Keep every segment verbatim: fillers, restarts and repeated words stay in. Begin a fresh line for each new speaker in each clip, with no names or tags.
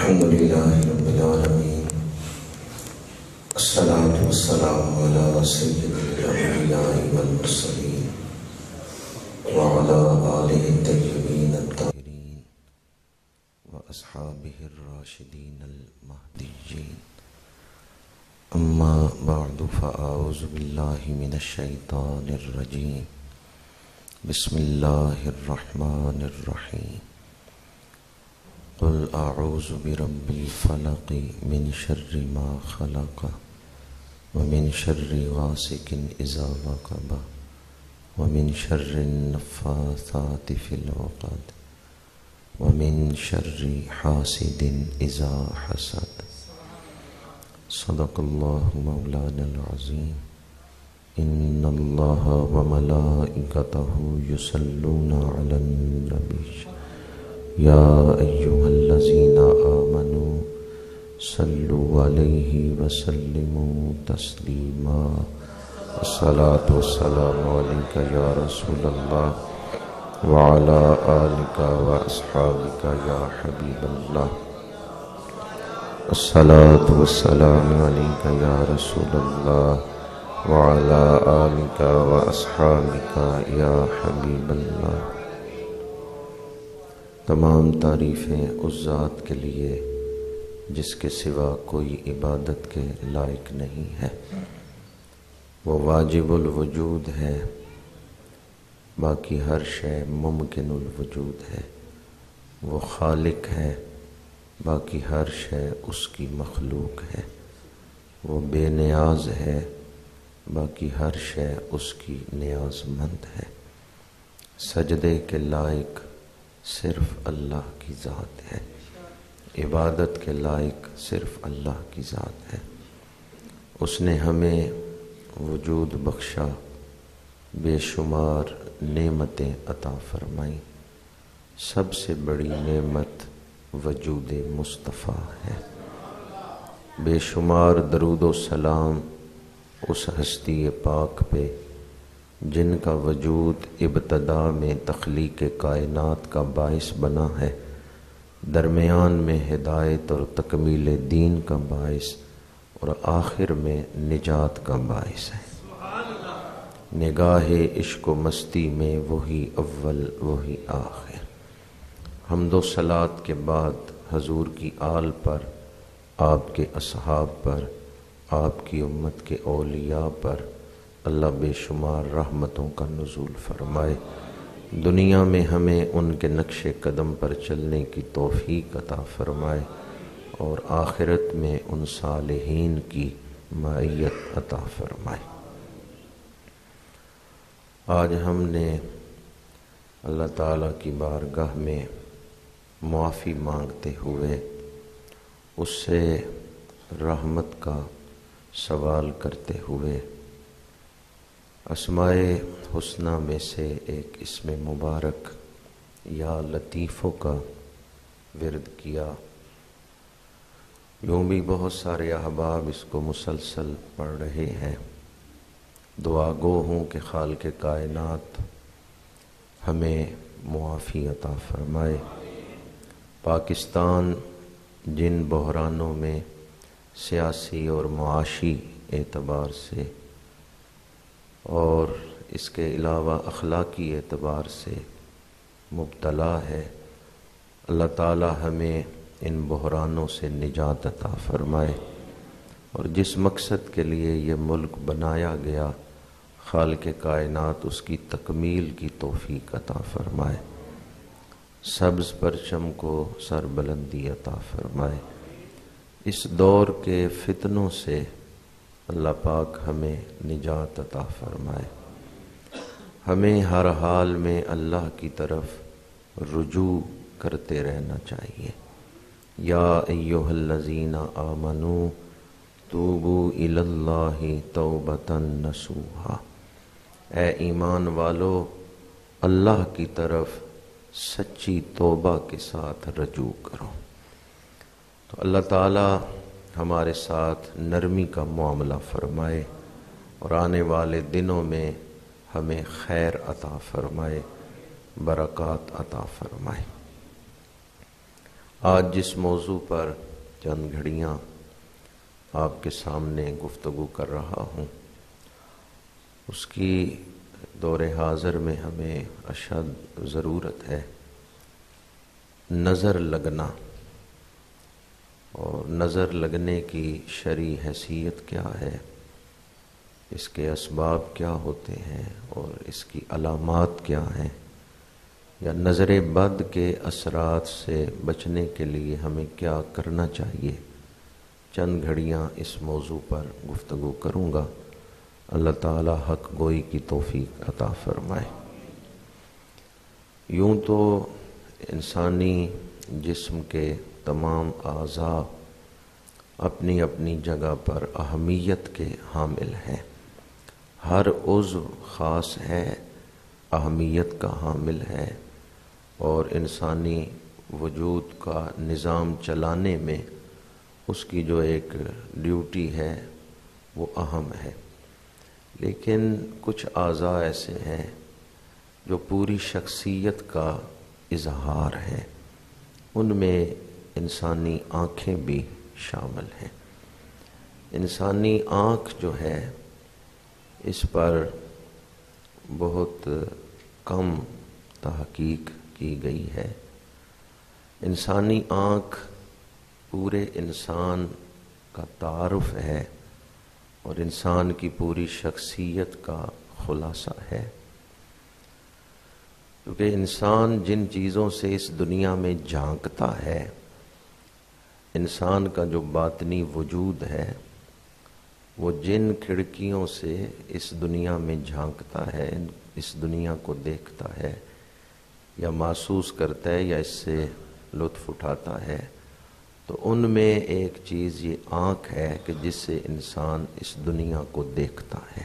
الحمد لله رب العالمين الصلاة والسلام على سيد الأنبياء والمرسلين وعلى آله الطيبين الطاهرين وأصحابه الراشدين المهديين أما بعد فأعوذ بالله من الشيطان الرجيم بسم الله الرحمن الرحيم قل أعوذ برب الفلق من شر ما خلق ومن شر غاسق إذا وقب ومن شر النفاثات في العقد ومن شر حاسد إذا حسد صدق الله مولانا العظيم إن الله وملائكته يصلون على النبي يا أيها الذين آمنوا صلوا عليه وسلموا تسليما الصلاة والسلام عليك يا رسول الله وعلى آلك وأصحابك يا حبيب الله الصلاة والسلام عليك يا رسول الله وعلى آلك وأصحابك يا حبيب الله. تمام تعریفیں اس ذات کے لیے جس کے سوا کوئی عبادت کے لائق نہیں ہے. وہ واجب الوجود ہے، باقی ہر شے ممکن الوجود ہے. وہ خالق ہے، باقی ہر شے اس کی مخلوق ہے. وہ بے نیاز ہے، باقی ہر شے اس کی نیاز مند ہے. سجدے کے لائق صرف اللہ کی ذات ہے، عبادت کے لائق صرف اللہ کی ذات ہے. اس نے ہمیں وجود بخشا، بے شمار نعمتیں عطا فرمائیں. سب سے بڑی نعمت وجود مصطفیٰ ہے. بے شمار درود و سلام اس ہستی پاک پہ جن کا وجود ابتدا میں تخلیق کائنات کا باعث بنا ہے، درمیان میں ہدایت اور تکمیل دین کا باعث اور آخر میں نجات کا باعث ہے. نگاہ عشق و مستی میں وہی اول وہی آخر. حمد و صلات کے بعد حضور کی آل پر، آپ کے اصحاب پر، آپ کی امت کے اولیاء پر اللہ بے شمار رحمتوں کا نزول فرمائے. دنیا میں ہمیں ان کے نقش قدم پر چلنے کی توفیق عطا فرمائے اور آخرت میں ان صالحین کی معیت عطا فرمائے. آج ہم نے اللہ تعالیٰ کی بارگاہ میں معافی مانگتے ہوئے اس سے رحمت کا سوال کرتے ہوئے اسماء حسنہ میں سے ایک اسم مبارک یا لطیفوں کا ورد کیا. یوں بھی بہت سارے احباب اس کو مسلسل پڑھ رہے ہیں. دعا گو ہوں کہ خالق کائنات ہمیں معافی عطا فرمائے. پاکستان جن بحرانوں میں سیاسی اور معاشی اعتبار سے اور اس کے علاوہ اخلاقی اعتبار سے مبتلا ہے، اللہ تعالی ہمیں ان بحرانوں سے نجات عطا فرمائے اور جس مقصد کے لیے یہ ملک بنایا گیا خالق کائنات اس کی تکمیل کی توفیق عطا فرمائے. سبز پرچم کو سر بلندی عطا فرمائے. اس دور کے فتنوں سے اللہ پاک ہمیں نجات عطا فرمائے. ہمیں ہر حال میں اللہ کی طرف رجوع کرتے رہنا چاہیے. یا ایھا الذین آمنوا توبوا الی اللہ توبۃ نصوحا. اے ایمان والو، اللہ کی طرف سچی توبہ کے ساتھ رجوع کرو. تو اللہ تعالی ہمارے ساتھ نرمی کا معاملہ فرمائے اور آنے والے دنوں میں ہمیں خیر عطا فرمائے، برکات عطا فرمائے. آج جس موضوع پر چند گھڑیاں آپ کے سامنے گفتگو کر رہا ہوں، اس کی دور حاضر میں ہمیں اشد ضرورت ہے نظر لگنا، اور نظر لگنے کی شرعی حیثیت کیا ہے، اس کے اسباب کیا ہوتے ہیں اور اس کی علامات کیا ہیں، یا نظر بد کے اثرات سے بچنے کے لیے ہمیں کیا کرنا چاہیے۔ چند گھڑیاں اس موضوع پر گفتگو کروں گا۔ اللہ تعالی حق گوئی کی توفیق عطا فرمائے۔ یوں تو انسانی جسم کے تمام اعضاء اپنی اپنی جگہ پر اہمیت کے حامل ہیں، ہر عضو خاص ہے، اہمیت کا حامل ہے، اور انسانی وجود کا نظام چلانے میں اس کی جو ایک ڈیوٹی ہے وہ اہم ہے۔ لیکن کچھ اعضاء ایسے ہیں جو پوری شخصیت کا اظہار ہے، ان میں انسانی آنکھیں بھی شامل ہیں۔ انسانی آنکھ جو ہے اس پر بہت کم تحقیق کی گئی ہے۔ انسانی آنکھ پورے انسان کا تعارف ہے اور انسان کی پوری شخصیت کا خلاصہ ہے، کیونکہ انسان جن چیزوں سے اس دنیا میں جھانکتا ہے، انسان کا جو باطنی وجود ہے وہ جن کھڑکیوں سے اس دنیا میں جھانکتا ہے، اس دنیا کو دیکھتا ہے یا محسوس کرتا ہے یا اس سے لطف اٹھاتا ہے، تو ان میں ایک چیز یہ آنکھ ہے کہ جس سے انسان اس دنیا کو دیکھتا ہے۔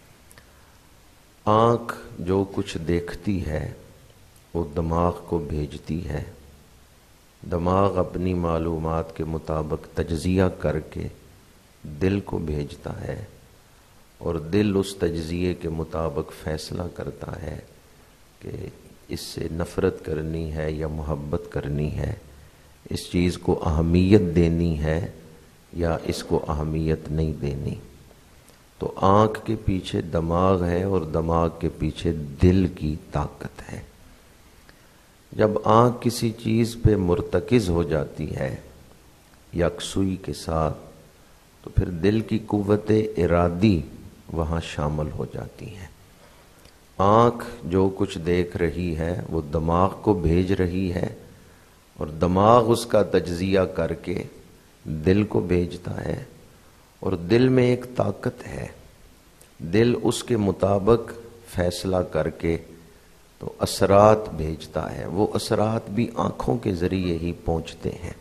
آنکھ جو کچھ دیکھتی ہے وہ دماغ کو بھیجتی ہے، دماغ اپنی معلومات کے مطابق تجزیہ کر کے دل کو بھیجتا ہے، اور دل اس تجزیے کے مطابق فیصلہ کرتا ہے کہ اس سے نفرت کرنی ہے یا محبت کرنی ہے، اس چیز کو اہمیت دینی ہے یا اس کو اہمیت نہیں دینی۔ تو آنکھ کے پیچھے دماغ ہے اور دماغ کے پیچھے دل کی طاقت ہے۔ جب آنکھ کسی چیز پہ مرتکز ہو جاتی ہے یکسوئی کے ساتھ، تو پھر دل کی قوت ارادی وہاں شامل ہو جاتی ہے۔ آنکھ جو کچھ دیکھ رہی ہے وہ دماغ کو بھیج رہی ہے، اور دماغ اس کا تجزیہ کر کے دل کو بھیجتا ہے، اور دل میں ایک طاقت ہے، دل اس کے مطابق فیصلہ کر کے تو اثرات بھیجتا ہے، وہ اثرات بھی آنکھوں کے ذریعے ہی پہنچتے ہیں۔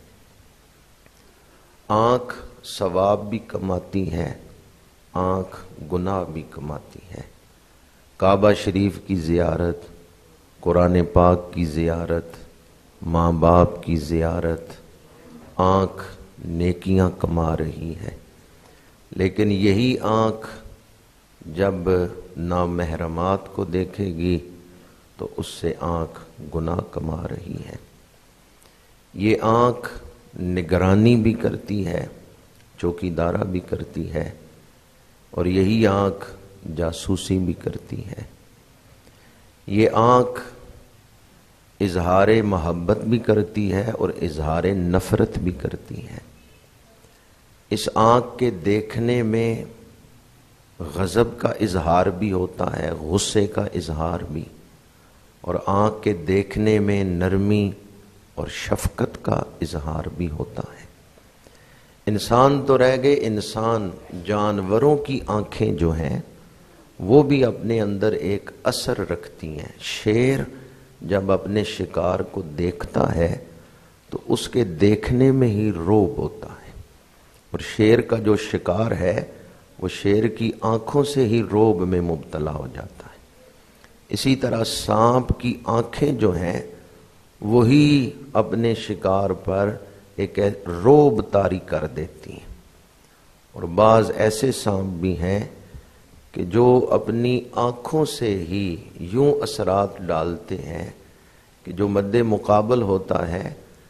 آنکھ ثواب بھی کماتی ہے، آنکھ گناہ بھی کماتی ہے۔ کعبہ شریف کی زیارت، قرآن پاک کی زیارت، ماں باپ کی زیارت، آنکھ نیکیاں کما رہی ہے۔ لیکن یہی آنکھ جب نامحرمات کو دیکھے گی تو اس سے آنکھ گناہ کما رہی ہے۔ یہ آنکھ نگرانی بھی کرتی ہے، چوکیدارہ بھی کرتی ہے، اور یہی آنکھ جاسوسی بھی کرتی ہے۔ یہ آنکھ اظہار محبت بھی کرتی ہے اور اظہار نفرت بھی کرتی ہے۔ اس آنکھ کے دیکھنے میں غضب کا اظہار بھی ہوتا ہے، غصے کا اظہار بھی، اور آنکھ کے دیکھنے میں نرمی اور شفقت کا اظہار بھی ہوتا ہے۔ انسان تو رہ گئے انسان، جانوروں کی آنکھیں جو ہیں وہ بھی اپنے اندر ایک اثر رکھتی ہیں۔ شیر جب اپنے شکار کو دیکھتا ہے تو اس کے دیکھنے میں ہی رعب ہوتا ہے، اور شیر کا جو شکار ہے وہ شیر کی آنکھوں سے ہی رعب میں مبتلا ہو جاتا ہے۔ اسی طرح سانپ کی آنکھیں جو ہیں وہی اپنے شکار پر ایک رعب طاری کر دیتی ہیں، اور بعض ایسے سانپ بھی ہیں کہ جو اپنی آنکھوں سے ہی یوں اثرات ڈالتے ہیں کہ جو مد مقابل ہوتا ہے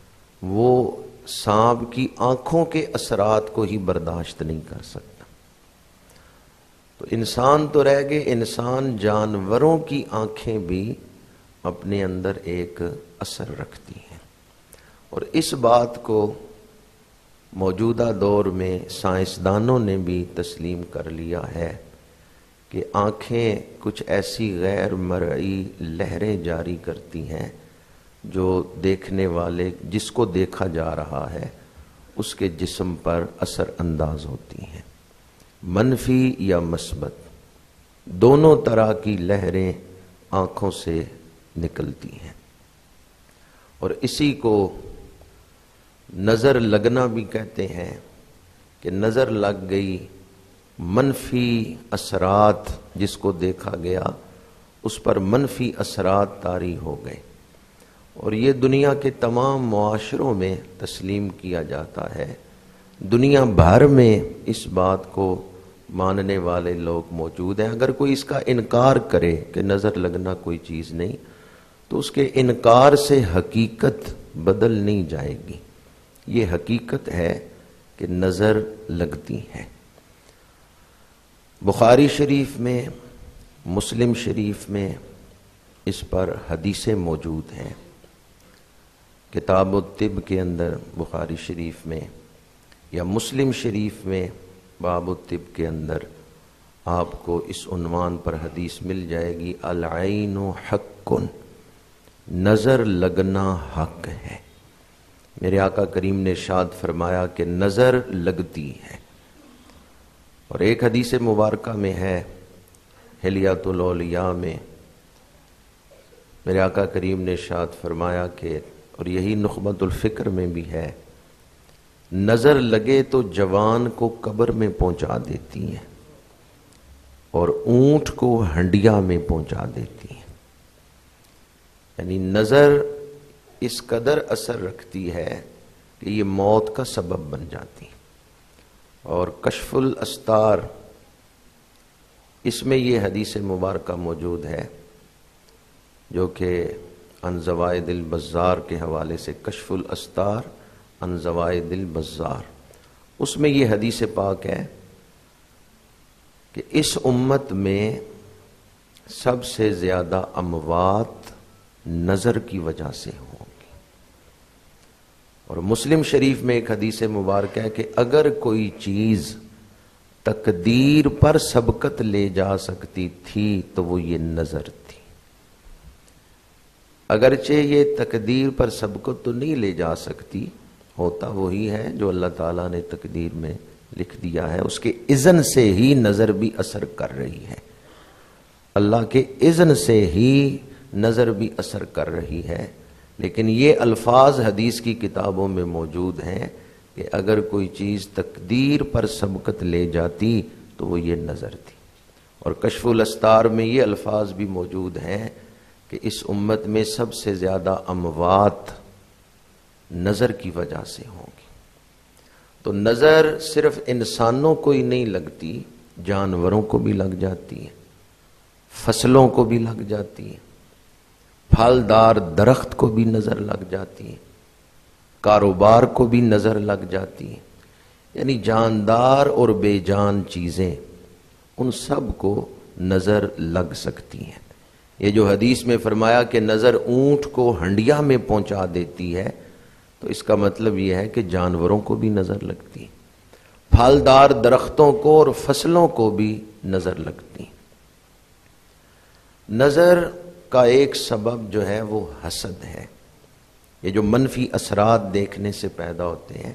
وہ سانپ کی آنکھوں کے اثرات کو ہی برداشت نہیں کر سکتا. تو انسان تو رہ گئے، انسان جانوروں کی آنکھیں بھی اپنے اندر ایک اثر رکھتی ہیں. اور اس بات کو موجودہ دور میں سائنسدانوں نے بھی تسلیم کر لیا ہے کہ آنکھیں کچھ ایسی غیر مرئی لہریں جاری کرتی ہیں جو دیکھنے والے، جس کو دیکھا جا رہا ہے، اس کے جسم پر اثر انداز ہوتی ہیں، منفی یا مثبت. دونوں طرح کی لہریں آنکھوں سے نکلتی ہیں. اور اسی کو نظر لگنا بھی کہتے ہیں کہ نظر لگ گئی، منفی اثرات جس کو دیکھا گیا اس پر منفی اثرات طاری ہو گئے. اور یہ دنیا کے تمام معاشروں میں تسلیم کیا جاتا ہے. دنیا بھر میں اس بات کو ماننے والے لوگ موجود ہیں. اگر کوئی اس کا انکار کرے کہ نظر لگنا کوئی چیز نہیں، تو اس کے انکار سے حقیقت بدل نہیں جائے گی. یہ حقیقت ہے کہ نظر لگتی ہے. بخاری شریف میں، مسلم شریف میں اس پر حدیثیں موجود ہیں. کتاب الطب کے اندر بخاری شریف میں یا مسلم شریف میں باب الطب کے اندر آپ کو اس عنوان پر حدیث مل جائے گی، العین حق، نظر لگنا حق ہے. میرے آقا کریم نے ارشاد فرمایا کہ نظر لگتی ہے. اور ایک حدیث مبارکہ میں ہے، حلیۃ الاولیاء میں، میرے آقا کریم نے ارشاد فرمایا کہ، اور یہی نخبۃ الفکر میں بھی ہے، نظر لگے تو جوان کو قبر میں پہنچا دیتی ہے اور اونٹ کو ہنڈیا میں پہنچا دیتی ہے. یعنی نظر اس قدر اثر رکھتی ہے کہ یہ موت کا سبب بن جاتی. اور کشف الاستار، اس میں یہ حدیث مبارکہ موجود ہے جو کہ عن زوائد البزار کے حوالے سے، کشف الاستار عن زوائد البزار، اس میں یہ حدیث پاک ہے کہ اس امت میں سب سے زیادہ اموات نظر کی وجہ سے ہوں گی. اور مسلم شریف میں ایک حدیث مبارک ہے کہ اگر کوئی چیز تقدیر پر سبقت لے جا سکتی تھی تو وہ یہ نظر تھی. اگرچہ یہ تقدیر پر سبقت تو نہیں لے جا سکتی، ہوتا وہی ہے جو اللہ تعالیٰ نے تقدیر میں لکھ دیا ہے. اس کے اذن سے ہی نظر بھی اثر کر رہی ہے، اللہ کے اذن سے ہی نظر بھی اثر کر رہی ہے. لیکن یہ الفاظ حدیث کی کتابوں میں موجود ہیں کہ اگر کوئی چیز تقدیر پر سبقت لے جاتی تو وہ یہ نظر تھی. اور کشف الاستار میں یہ الفاظ بھی موجود ہیں کہ اس امت میں سب سے زیادہ اموات نظر کی وجہ سے ہوں گی. تو نظر صرف انسانوں کو ہی نہیں لگتی، جانوروں کو بھی لگ جاتی ہے، فصلوں کو بھی لگ جاتی ہے، پھلدار درخت کو بھی نظر لگ جاتی ہے، کاروبار کو بھی نظر لگ جاتی ہے. یعنی جاندار اور بے جان چیزیں، ان سب کو نظر لگ سکتی ہیں. یہ جو حدیث میں فرمایا کہ نظر اونٹ کو ہنڈیا میں پہنچا دیتی ہے، تو اس کا مطلب یہ ہے کہ جانوروں کو بھی نظر لگتی ہے، پھلدار درختوں کو اور فصلوں کو بھی نظر لگتی. نظر کا ایک سبب جو ہے وہ حسد ہے. یہ جو منفی اثرات دیکھنے سے پیدا ہوتے ہیں،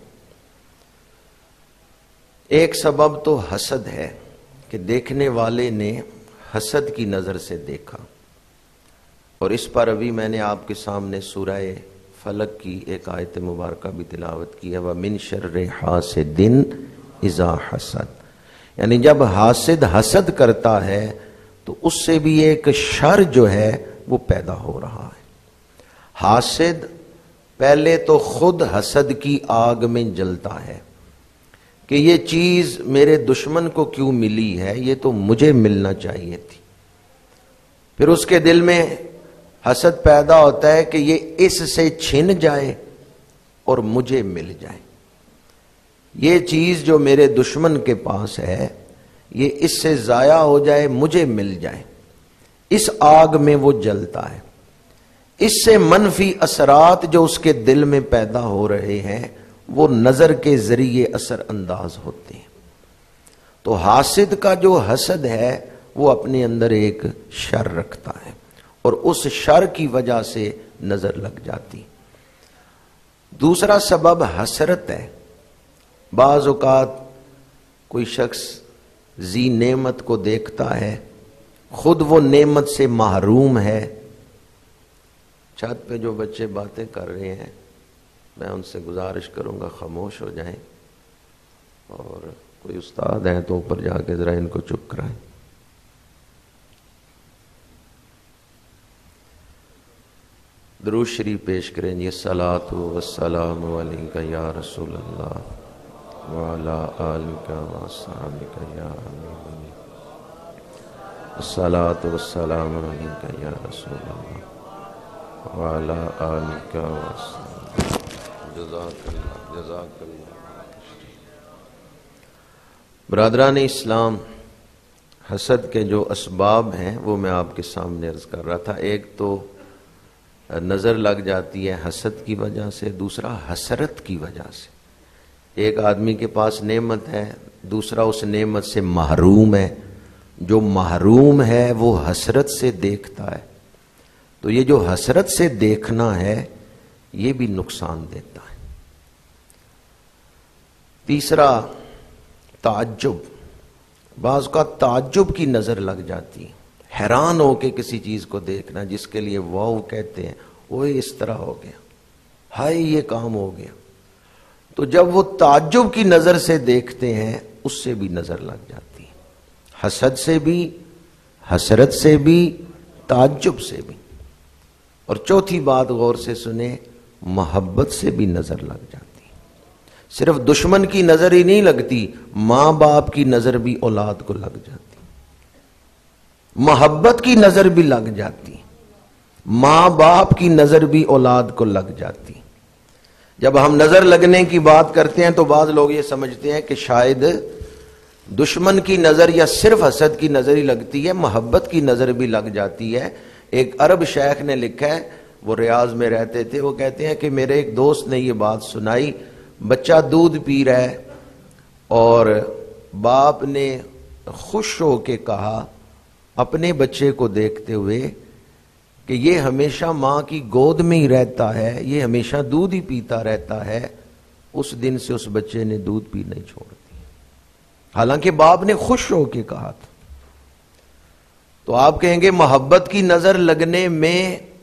ایک سبب تو حسد ہے کہ دیکھنے والے نے حسد کی نظر سے دیکھا. اور اس پر ابھی میں نے آپ کے سامنے سورہ فلق کی ایک آیت مبارکہ بھی تلاوت کی ہے، وَمِن شَرِّ حَاسِدٍ اِذَا حَسَدَ. یعنی جب حاسد حسد کرتا ہے تو اس سے بھی ایک شر جو ہے وہ پیدا ہو رہا ہے. حاسد پہلے تو خود حسد کی آگ میں جلتا ہے کہ یہ چیز میرے دشمن کو کیوں ملی ہے، یہ تو مجھے ملنا چاہیے تھی. پھر اس کے دل میں حسد پیدا ہوتا ہے کہ یہ اس سے چھن جائے اور مجھے مل جائے. یہ چیز جو میرے دشمن کے پاس ہے یہ اس سے ضائع ہو جائے، مجھے مل جائے. اس آگ میں وہ جلتا ہے، اس سے منفی اثرات جو اس کے دل میں پیدا ہو رہے ہیں وہ نظر کے ذریعے اثر انداز ہوتے ہیں. تو حاسد کا جو حسد ہے وہ اپنے اندر ایک شر رکھتا ہے اور اس شر کی وجہ سے نظر لگ جاتی. دوسرا سبب حسرت ہے. بعض اوقات کوئی شخص ذی نعمت کو دیکھتا ہے، خود وہ نعمت سے محروم ہے. چھت پہ جو بچے باتیں کر رہے ہیں میں ان سے گزارش کروں گا خاموش ہو جائیں، اور کوئی استاد ہیں تو اوپر جا کے ذرا ان کو چپ کرائیں. درود شریف پیش کریں جی. الصلاۃ والسلام علیک یا رسول اللہ وعلی آلک واصحابک یا حبیب اللہ. الصلاۃ والسلام علیک یا رسول اللہ وعلی آلک واصحابک. جزاک اللہ جزاک اللہ. برادران اسلام، حسد کے جو اسباب ہیں وہ میں آپ کے سامنے عرض کر رہا تھا. ایک تو نظر لگ جاتی ہے حسد کی وجہ سے، دوسرا حسرت کی وجہ سے. ایک آدمی کے پاس نعمت ہے، دوسرا اس نعمت سے محروم ہے. جو محروم ہے وہ حسرت سے دیکھتا ہے. تو یہ جو حسرت سے دیکھنا ہے یہ بھی نقصان دیتا ہے. تیسرا تعجب. بعض کا تعجب کی نظر لگ جاتی ہے، حیران ہو کے کسی چیز کو دیکھنا جس کے لیے واو کہتے ہیں، وہ اس طرح ہو گیا، ہائے یہ کام ہو گیا. تو جب وہ تعجب کی نظر سے دیکھتے ہیں اس سے بھی نظر لگ جاتی ہے. حسد سے بھی، حسرت سے بھی، تعجب سے بھی. اور چوتھی بات غور سے سنیں، محبت سے بھی نظر لگ جاتی. صرف دشمن کی نظر ہی نہیں لگتی، ماں باپ کی نظر بھی اولاد کو لگ جاتی، محبت کی نظر بھی لگ جاتی، ماں باپ کی نظر بھی اولاد کو لگ جاتی. جب ہم نظر لگنے کی بات کرتے ہیں تو بعض لوگ یہ سمجھتے ہیں کہ شاید دشمن کی نظر یا صرف حسد کی نظر ہی لگتی ہے، محبت کی نظر بھی لگ جاتی ہے. ایک عرب شیخ نے لکھا ہے، وہ ریاض میں رہتے تھے، وہ کہتے ہیں کہ میرے ایک دوست نے یہ بات سنائی. بچہ دودھ پی رہا ہے اور باپ نے خوش ہو کے کہا اپنے بچے کو دیکھتے ہوئے کہ یہ ہمیشہ ماں کی گود میں ہی رہتا ہے، یہ ہمیشہ دودھ ہی پیتا رہتا ہے. اس دن سے اس بچے نے دودھ پی نہیں چھوڑ دی، حالانکہ باپ نے خوش ہو کے کہا تھا. تو آپ کہیں گے محبت کی نظر لگنے میں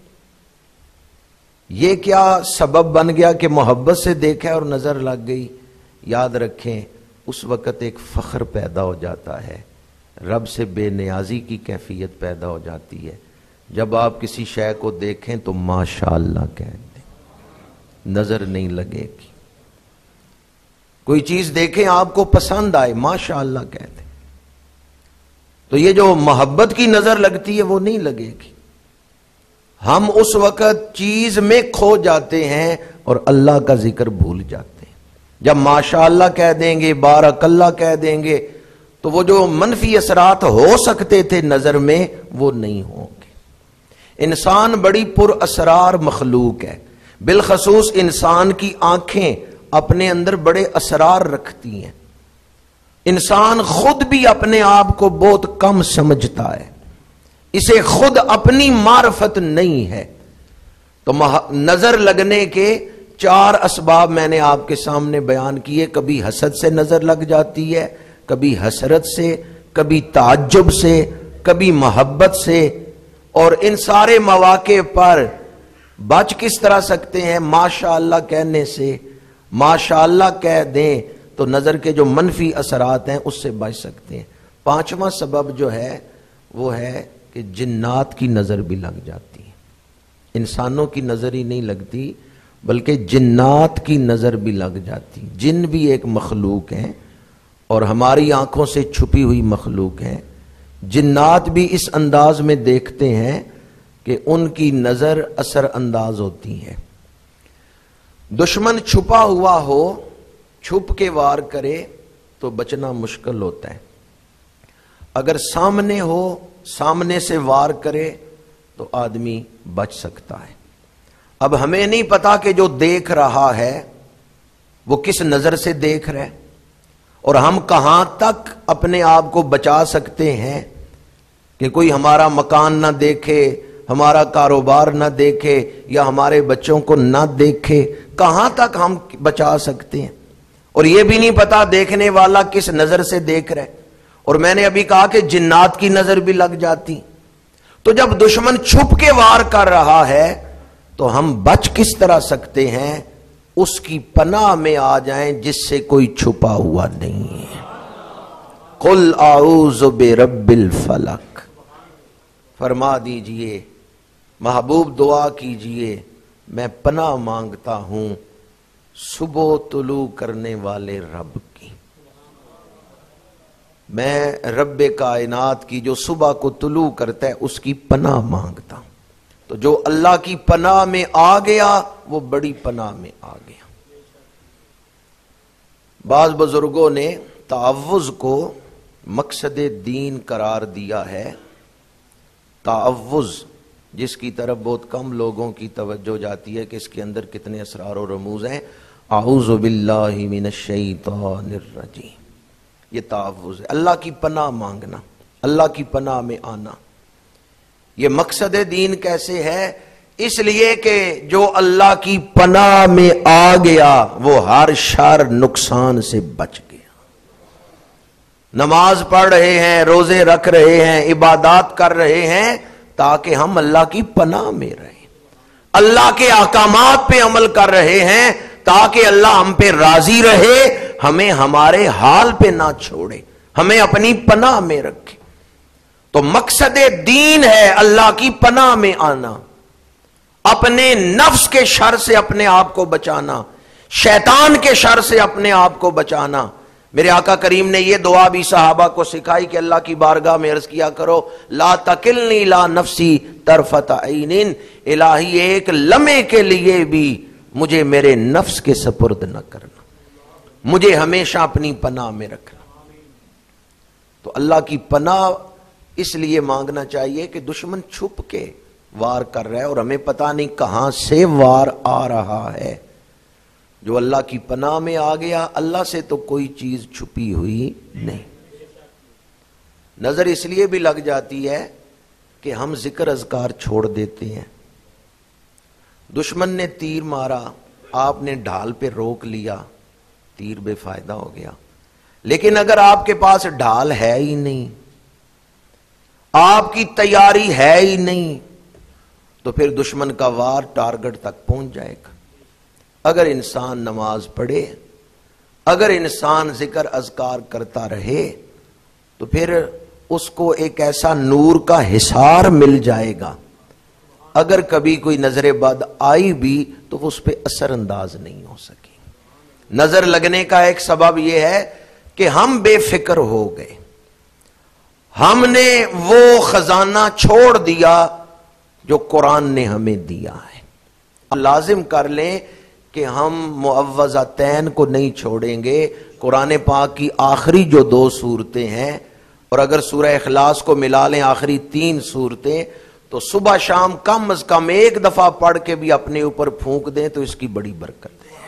یہ کیا سبب بن گیا کہ محبت سے دیکھا اور نظر لگ گئی؟ یاد رکھیں اس وقت ایک فخر پیدا ہو جاتا ہے، رب سے بے نیازی کی کیفیت پیدا ہو جاتی ہے. جب آپ کسی شے کو دیکھیں تو ماشاءاللہ کہہ دیں، نظر نہیں لگے گی. کوئی چیز دیکھیں آپ کو پسند آئے، ماشاءاللہ کہہ دیں. تو یہ جو محبت کی نظر لگتی ہے وہ نہیں لگے گی. ہم اس وقت چیز میں کھو جاتے ہیں اور اللہ کا ذکر بھول جاتے ہیں. جب ماشاءاللہ کہہ دیں گے، بارک اللہ کہہ دیں گے تو وہ جو منفی اثرات ہو سکتے تھے نظر میں وہ نہیں ہوں گے. انسان بڑی پر اسرار مخلوق ہے، بالخصوص انسان کی آنکھیں اپنے اندر بڑے اسرار رکھتی ہیں. انسان خود بھی اپنے آپ کو بہت کم سمجھتا ہے، اسے خود اپنی معرفت نہیں ہے. تو نظر لگنے کے چار اسباب میں نے آپ کے سامنے بیان کیے. کبھی حسد سے نظر لگ جاتی ہے، کبھی حسرت سے، کبھی تعجب سے، کبھی محبت سے. اور ان سارے مواقع پر بچ کس طرح سکتے ہیں؟ ماشاءاللہ کہنے سے. ماشاءاللہ کہہ دیں تو نظر کے جو منفی اثرات ہیں اس سے بچ سکتے ہیں. پانچواں سبب جو ہے وہ ہے کہ جنات کی نظر بھی لگ جاتی ہے. انسانوں کی نظر ہی نہیں لگتی بلکہ جنات کی نظر بھی لگ جاتی. جن بھی ایک مخلوق ہیں اور ہماری آنکھوں سے چھپی ہوئی مخلوق ہیں. جنات بھی اس انداز میں دیکھتے ہیں کہ ان کی نظر اثر انداز ہوتی ہے. دشمن چھپا ہوا ہو، چھپ کے وار کرے تو بچنا مشکل ہوتا ہے، اگر سامنے ہو، سامنے سے وار کرے تو آدمی بچ سکتا ہے۔ اب ہمیں نہیں پتا کہ جو دیکھ رہا ہے وہ کس نظر سے دیکھ رہا ہے، اور ہم کہاں تک اپنے آپ کو بچا سکتے ہیں کہ کوئی ہمارا مکان نہ دیکھے، ہمارا کاروبار نہ دیکھے، یا ہمارے بچوں کو نہ دیکھے، کہاں تک ہم بچا سکتے ہیں؟ اور یہ بھی نہیں پتا دیکھنے والا کس نظر سے دیکھ رہا ہے۔ اور میں نے ابھی کہا کہ جنات کی نظر بھی لگ جاتی، تو جب دشمن چھپ کے وار کر رہا ہے تو ہم بچ کس طرح سکتے ہیں؟ اس کی پناہ میں آ جائیں جس سے کوئی چھپا ہوا نہیں ہے۔ قل اعوذ برب الفلق، فرما دیجئے محبوب دعا کیجئے میں پناہ مانگتا ہوں صبح طلوع کرنے والے رب کی، میں رب کائنات کی جو صبح کو طلوع کرتا ہے اس کی پناہ مانگتا ہوں۔ تو جو اللہ کی پناہ میں آ گیا وہ بڑی پناہ میں آ گیا۔ بعض بزرگوں نے تعوذ کو مقصد دین قرار دیا ہے۔ تعوذ جس کی طرف بہت کم لوگوں کی توجہ جاتی ہے کہ اس کے اندر کتنے اسرار و رموز ہیں۔ اعوذ باللہ من الشیطان الرجیم، یہ تعوذ ہے، اللہ کی پناہ مانگنا، اللہ کی پناہ میں آنا۔ یہ مقصد دین کیسے ہے؟ اس لیے کہ جو اللہ کی پناہ میں آ گیا وہ ہر شر نقصان سے بچ گیا۔ نماز پڑھ رہے ہیں، روزے رکھ رہے ہیں، عبادات کر رہے ہیں تاکہ ہم اللہ کی پناہ میں رہیں، اللہ کے احکامات پہ عمل کر رہے ہیں تاکہ اللہ ہم پہ راضی رہے، ہمیں ہمارے حال پہ نہ چھوڑے، ہمیں اپنی پناہ میں رکھے۔ تو مقصد دین ہے اللہ کی پناہ میں آنا، اپنے نفس کے شر سے اپنے آپ کو بچانا، شیطان کے شر سے اپنے آپ کو بچانا۔ میرے آقا کریم نے یہ دعا بھی صحابہ کو سکھائی کہ اللہ کی بارگاہ میں عرض کیا کرو لا تکلنی لا نفسی طرفت عین، الہی ایک لمحے کے لیے بھی مجھے میرے نفس کے سپرد نہ کرنا، مجھے ہمیشہ اپنی پناہ میں رکھنا۔ تو اللہ کی پناہ اس لیے مانگنا چاہیے کہ دشمن چھپ کے وار کر رہا ہے اور ہمیں پتہ نہیں کہاں سے وار آ رہا ہے۔ جو اللہ کی پناہ میں آ گیا، اللہ سے تو کوئی چیز چھپی ہوئی نہیں۔ نظر اس لیے بھی لگ جاتی ہے کہ ہم ذکر اذکار چھوڑ دیتے ہیں۔ دشمن نے تیر مارا، آپ نے ڈھال پہ روک لیا، تیر بے فائدہ ہو گیا۔ لیکن اگر آپ کے پاس ڈھال ہے ہی نہیں، آپ کی تیاری ہے ہی نہیں، تو پھر دشمن کا وار ٹارگٹ تک پہنچ جائے گا۔ اگر انسان نماز پڑھے، اگر انسان ذکر اذکار کرتا رہے تو پھر اس کو ایک ایسا نور کا حصار مل جائے گا، اگر کبھی کوئی نظر بد آئی بھی تو وہ اس پہ اثر انداز نہیں ہو سکی۔ نظر لگنے کا ایک سبب یہ ہے کہ ہم بے فکر ہو گئے، ہم نے وہ خزانہ چھوڑ دیا جو قرآن نے ہمیں دیا ہے۔ لازم کر لیں کہ ہم معوذتین کو نہیں چھوڑیں گے۔ قرآن پاک کی آخری جو دو صورتیں ہیں، اور اگر سورہ اخلاص کو ملا لیں آخری تین صورتیں، تو صبح شام کم از کم ایک دفعہ پڑھ کے بھی اپنے اوپر پھونک دیں تو اس کی بڑی برکت ہے۔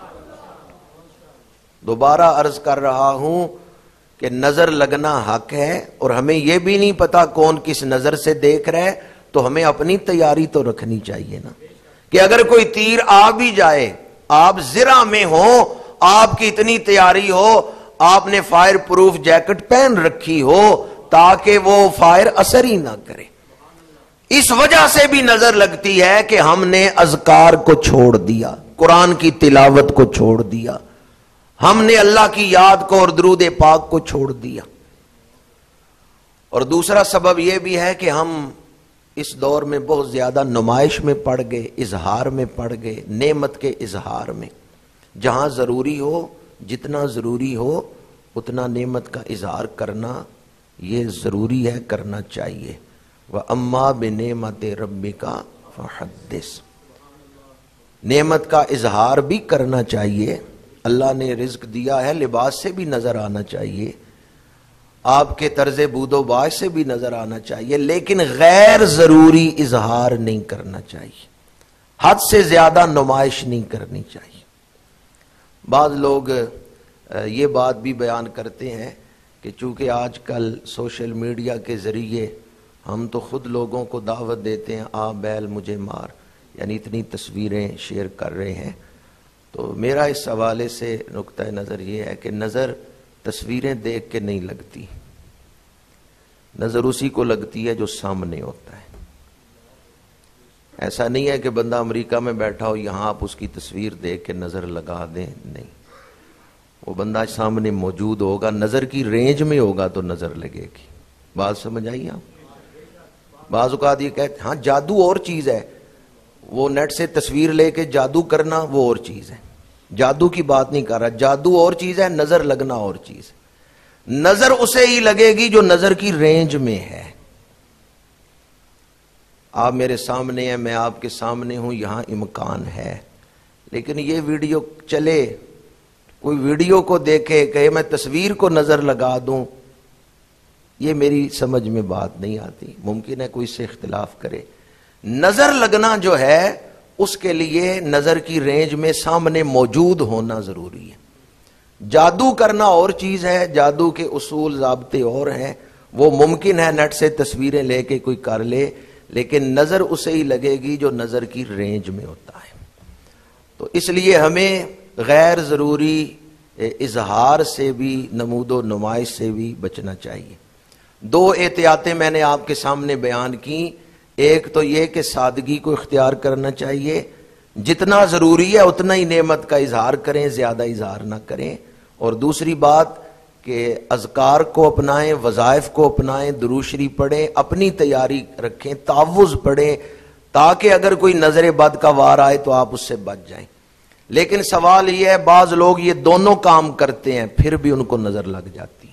دوبارہ عرض کر رہا ہوں کہ نظر لگنا حق ہے، اور ہمیں یہ بھی نہیں پتا کون کس نظر سے دیکھ رہا ہے، تو ہمیں اپنی تیاری تو رکھنی چاہیے نا، کہ اگر کوئی تیر آ بھی جائے، آپ زرہ میں ہو، آپ کی اتنی تیاری ہو، آپ نے فائر پروف جیکٹ پہن رکھی ہو تاکہ وہ فائر اثر ہی نہ کرے۔ اس وجہ سے بھی نظر لگتی ہے کہ ہم نے اذکار کو چھوڑ دیا، قرآن کی تلاوت کو چھوڑ دیا، ہم نے اللہ کی یاد کو اور درود پاک کو چھوڑ دیا۔ اور دوسرا سبب یہ بھی ہے کہ ہم اس دور میں بہت زیادہ نمائش میں پڑ گئے، اظہار میں پڑ گئے، نعمت کے اظہار میں۔ جہاں ضروری ہو، جتنا ضروری ہو اتنا نعمت کا اظہار کرنا یہ ضروری ہے، کرنا چاہیے۔ وَأَمَّا بِنِعْمَتِ رَبِّكَ فَحَدِّثْ، نعمت کا اظہار بھی کرنا چاہیے، اللہ نے رزق دیا ہے، لباس سے بھی نظر آنا چاہیے، آپ کے طرز بود و باش سے بھی نظر آنا چاہیے، لیکن غیر ضروری اظہار نہیں کرنا چاہیے، حد سے زیادہ نمائش نہیں کرنی چاہیے۔ بعض لوگ یہ بات بھی بیان کرتے ہیں کہ چونکہ آج کل سوشل میڈیا کے ذریعے ہم تو خود لوگوں کو دعوت دیتے ہیں، آ بیل مجھے مار، یعنی اتنی تصویریں شیئر کر رہے ہیں، تو میرا اس حوالے سے نقطہ نظر یہ ہے کہ نظر تصویریں دیکھ کے نہیں لگتی، نظر اسی کو لگتی ہے جو سامنے ہوتا ہے۔ ایسا نہیں ہے کہ بندہ امریکہ میں بیٹھا ہو، یہاں آپ اس کی تصویر دیکھ کے نظر لگا دیں، نہیں، وہ بندہ سامنے موجود ہوگا، نظر کی رینج میں ہوگا تو نظر لگے گی۔ بات سمجھ آئی آپ؟ بعض اوقات یہ کہتے ہاں جادو اور چیز ہے، وہ نیٹ سے تصویر لے کے جادو کرنا وہ اور چیز ہے، جادو کی بات نہیں کر رہا، جادو اور چیز ہے، نظر لگنا اور چیز ہے۔ نظر اسے ہی لگے گی جو نظر کی رینج میں ہے۔ آپ میرے سامنے ہیں، میں آپ کے سامنے ہوں، یہاں امکان ہے، لیکن یہ ویڈیو چلے، کوئی ویڈیو کو دیکھے کہ میں تصویر کو نظر لگا دوں، یہ میری سمجھ میں بات نہیں آتی، ممکن ہے کوئی سے اختلاف کرے۔ نظر لگنا جو ہے اس کے لیے نظر کی رینج میں سامنے موجود ہونا ضروری ہے۔ جادو کرنا اور چیز ہے، جادو کے اصول ضابطے اور ہیں، وہ ممکن ہے نیٹ سے تصویریں لے کے کوئی کر لے، لیکن نظر اسے ہی لگے گی جو نظر کی رینج میں ہوتا ہے۔ تو اس لیے ہمیں غیر ضروری اظہار سے بھی، نمود و نمائش سے بھی بچنا چاہیے۔ دو احتیاطیں میں نے آپ کے سامنے بیان کی، ایک تو یہ کہ سادگی کو اختیار کرنا چاہیے، جتنا ضروری ہے اتنا ہی نعمت کا اظہار کریں، زیادہ اظہار نہ کریں، اور دوسری بات کہ اذکار کو اپنائیں، وظائف کو اپنائیں، درود شریف پڑھیں، اپنی تیاری رکھیں، تعوذ پڑھیں، تاکہ اگر کوئی نظر بد کا وار آئے تو آپ اس سے بچ جائیں۔ لیکن سوال یہ ہے بعض لوگ یہ دونوں کام کرتے ہیں پھر بھی ان کو نظر لگ جاتی ہے،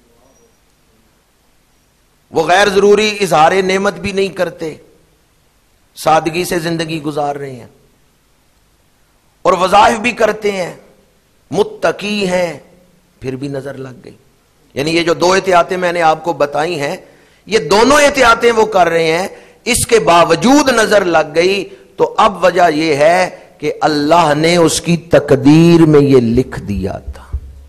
وہ غیر ضروری اظہار نعمت بھی نہیں کرتے، سادگی سے زندگی گزار رہے ہیں، اور وظائف بھی کرتے ہیں، متقی ہیں، پھر بھی نظر لگ گئی۔ یعنی یہ جو دو احتیاطیں میں نے آپ کو بتائی ہیں، یہ دونوں احتیاطیں وہ کر رہے ہیں، اس کے باوجود نظر لگ گئی، تو اب وجہ یہ ہے کہ اللہ نے اس کی تقدیر میں یہ لکھ دیا تھا۔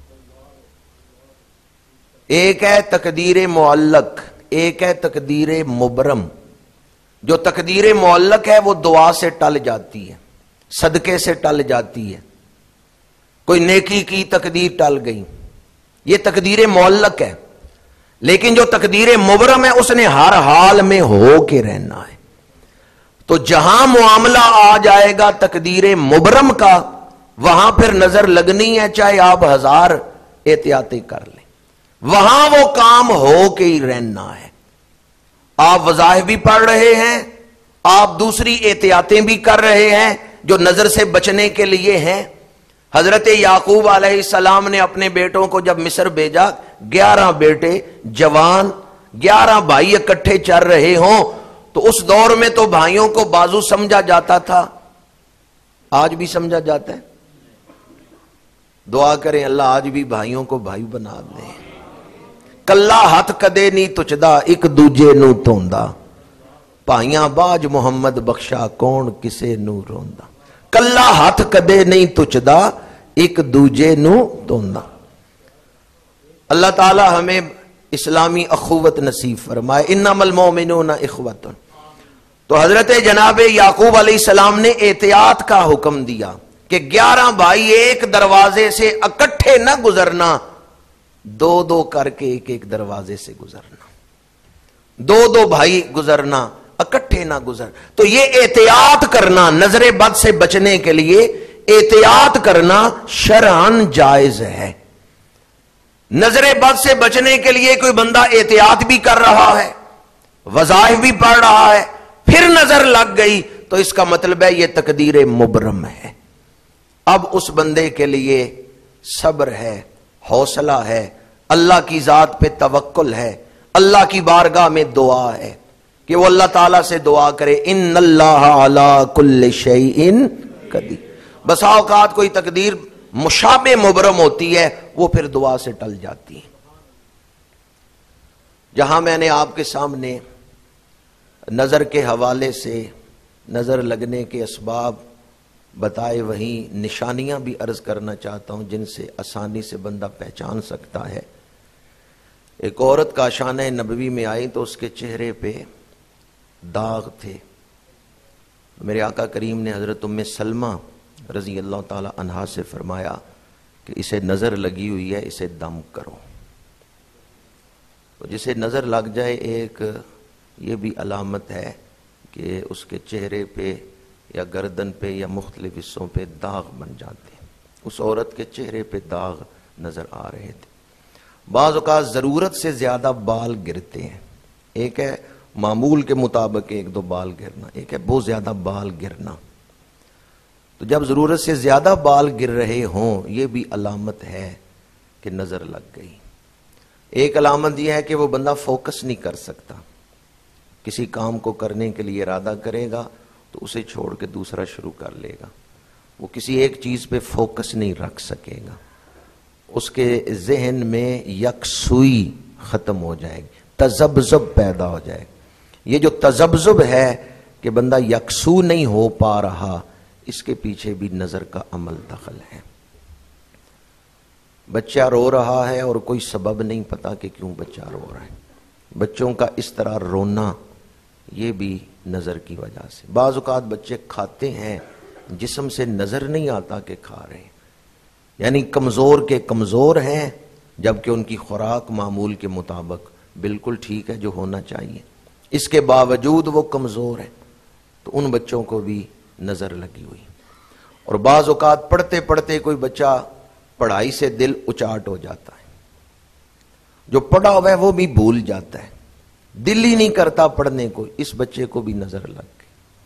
ایک ہے تقدیر معلق، ایک ہے تقدیر مبرم۔ جو تقدیر معلق ہے وہ دعا سے ٹل جاتی ہے، صدقے سے ٹل جاتی ہے، کوئی نیکی کی تقدیر ٹل گئی، یہ تقدیر معلق ہے۔ لیکن جو تقدیر مبرم ہے اس نے ہر حال میں ہو کے رہنا ہے۔ تو جہاں معاملہ آ جائے گا تقدیر مبرم کا، وہاں پھر نظر لگنی ہے، چاہے آپ ہزار احتیاطیں کر لیں، وہاں وہ کام ہو کے ہی رہنا ہے۔ آپ وظائف بھی پڑھ رہے ہیں، آپ دوسری احتیاطیں بھی کر رہے ہیں جو نظر سے بچنے کے لیے ہیں۔ حضرت یعقوب علیہ السلام نے اپنے بیٹوں کو جب مصر بھیجا، گیارہ بیٹے جوان، گیارہ بھائی اکٹھے چر رہے ہوں، تو اس دور میں تو بھائیوں کو بازو سمجھا جاتا تھا، آج بھی سمجھا جاتا ہے؟ دعا کریں اللہ آج بھی بھائیوں کو بھائی بنا دیں۔ کلا ہاتھ کدے نہیں تچدا، ایک دوجے نو توندا، پائیاں باج محمد بخشا، کون کسے نو روندا۔ کلا ہاتھ کدے نہیں تچدا، ایک دوجے نو توندا۔ اللہ تعالی ہمیں اسلامی اخوت نصیب فرمائے، انما المؤمنون اخوۃ۔ تو حضرت جناب یعقوب علیہ السلام نے احتیاط کا حکم دیا کہ گیارہ بھائی ایک دروازے سے اکٹھے نہ گزرنا، دو دو کر کے ایک ایک دروازے سے گزرنا، دو دو بھائی گزرنا، اکٹھے نہ گزر۔ تو یہ احتیاط کرنا، نظر بد سے بچنے کے لیے احتیاط کرنا شرعاً جائز ہے۔ نظر بد سے بچنے کے لیے کوئی بندہ احتیاط بھی کر رہا ہے، وظائف بھی پڑھ رہا ہے، پھر نظر لگ گئی، تو اس کا مطلب ہے یہ تقدیر مبرم ہے۔ اب اس بندے کے لیے صبر ہے، حوصلہ ہے، اللہ کی ذات پہ توکل ہے، اللہ کی بارگاہ میں دعا ہے کہ وہ اللہ تعالیٰ سے دعا کرے، ان اللہ علی کل شیء کدی. بسا اوقات کوئی تقدیر مشابہ مبرم ہوتی ہے، وہ پھر دعا سے ٹل جاتی ہے. جہاں میں نے آپ کے سامنے نظر کے حوالے سے نظر لگنے کے اسباب بتائے، وہیں نشانیاں بھی عرض کرنا چاہتا ہوں جن سے آسانی سے بندہ پہچان سکتا ہے. ایک عورت کاشانہ نبوی میں آئی تو اس کے چہرے پہ داغ تھے. میرے آقا کریم نے حضرت ام سلمہ رضی اللہ تعالی عنہا سے فرمایا کہ اسے نظر لگی ہوئی ہے، اسے دم کرو. تو جسے نظر لگ جائے ایک یہ بھی علامت ہے کہ اس کے چہرے پہ یا گردن پہ یا مختلف حصوں پہ داغ بن جاتے ہیں. اس عورت کے چہرے پہ داغ نظر آ رہے تھے. بعض اوقات ضرورت سے زیادہ بال گرتے ہیں. ایک ہے معمول کے مطابق ایک دو بال گرنا، ایک ہے بہت زیادہ بال گرنا. تو جب ضرورت سے زیادہ بال گر رہے ہوں یہ بھی علامت ہے کہ نظر لگ گئی. ایک علامت یہ ہے کہ وہ بندہ فوکس نہیں کر سکتا. کسی کام کو کرنے کے لیے ارادہ کرے گا تو اسے چھوڑ کے دوسرا شروع کر لے گا. وہ کسی ایک چیز پہ فوکس نہیں رکھ سکے گا. اس کے ذہن میں یکسوئی ختم ہو جائے گی، تذبذب پیدا ہو جائے گا. یہ جو تذبذب ہے کہ بندہ یکسو نہیں ہو پا رہا، اس کے پیچھے بھی نظر کا عمل دخل ہے. بچہ رو رہا ہے اور کوئی سبب نہیں پتا کہ کیوں بچہ رو رہا ہے. بچوں کا اس طرح رونا یہ بھی نظر کی وجہ سے. بعض اوقات بچے کھاتے ہیں جسم سے نظر نہیں آتا کہ کھا رہے ہیں، یعنی کمزور کے کمزور ہیں جبکہ ان کی خوراک معمول کے مطابق بالکل ٹھیک ہے جو ہونا چاہیے، اس کے باوجود وہ کمزور ہیں. تو ان بچوں کو بھی نظر لگی ہوئی. اور بعض اوقات پڑھتے پڑھتے کوئی بچہ پڑھائی سے دل اچاٹ ہو جاتا ہے، جو پڑھا ہوا ہے وہ بھی بھول جاتا ہے، دل ہی نہیں کرتا پڑھنے کو. اس بچے کو بھی نظر لگ گئی.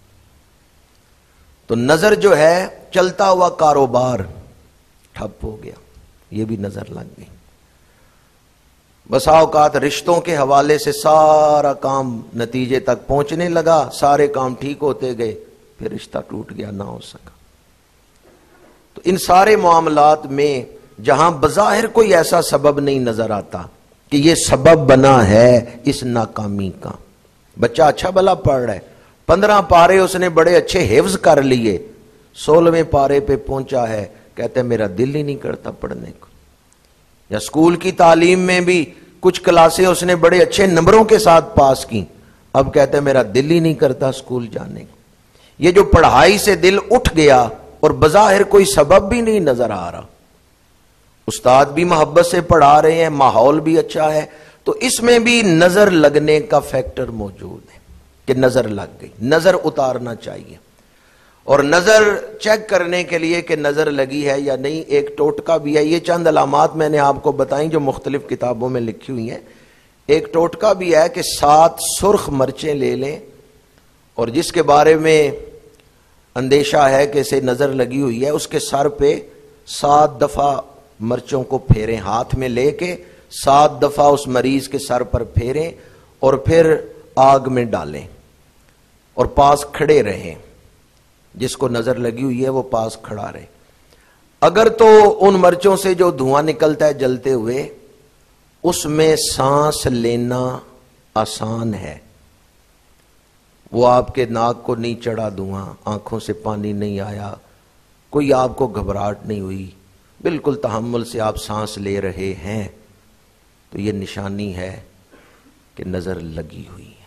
تو نظر جو ہے چلتا ہوا کاروبار ٹھپ ہو گیا، یہ بھی نظر لگ گئی. بسا اوقات رشتوں کے حوالے سے سارا کام نتیجے تک پہنچنے لگا، سارے کام ٹھیک ہوتے گئے، پھر رشتہ ٹوٹ گیا، نہ ہو سکا. تو ان سارے معاملات میں جہاں بظاہر کوئی ایسا سبب نہیں نظر آتا کہ یہ سبب بنا ہے اس ناکامی کا. بچہ اچھا بھلا پڑھ رہا ہے، پندرہ پارے اس نے بڑے اچھے حفظ کر لیے، سولہویں پارے پہ پہنچا ہے، کہتے ہیں میرا دل ہی نہیں کرتا پڑھنے کو. یا اسکول کی تعلیم میں بھی کچھ کلاسیں اس نے بڑے اچھے نمبروں کے ساتھ پاس کی، اب کہتے ہیں میرا دل ہی نہیں کرتا اسکول جانے کو. یہ جو پڑھائی سے دل اٹھ گیا اور بظاہر کوئی سبب بھی نہیں نظر آ رہا، استاد بھی محبت سے پڑھا رہے ہیں، ماحول بھی اچھا ہے، تو اس میں بھی نظر لگنے کا فیکٹر موجود ہے کہ نظر لگ گئی. نظر اتارنا چاہیے. اور نظر چیک کرنے کے لیے کہ نظر لگی ہے یا نہیں ایک ٹوٹکا بھی ہے. یہ چند علامات میں نے آپ کو بتائیں جو مختلف کتابوں میں لکھی ہوئی ہیں. ایک ٹوٹکا بھی ہے کہ سات سرخ مرچیں لے لیں اور جس کے بارے میں اندیشہ ہے کہ اسے نظر لگی ہوئی ہے، اس کے سر پہ سات دفعہ مرچوں کو پھیریں، ہاتھ میں لے کے سات دفعہ اس مریض کے سر پر پھیریں اور پھر آگ میں ڈالیں اور پاس کھڑے رہیں. جس کو نظر لگی ہوئی ہے وہ پاس کھڑا رہے. اگر تو ان مرچوں سے جو دھواں نکلتا ہے جلتے ہوئے اس میں سانس لینا آسان ہے، وہ آپ کے ناک کو نہیں چڑھا دھواں، آنکھوں سے پانی نہیں آیا، کوئی آپ کو گھبراہٹ نہیں ہوئی، بالکل تحمل سے آپ سانس لے رہے ہیں، تو یہ نشانی ہے کہ نظر لگی ہوئی ہے.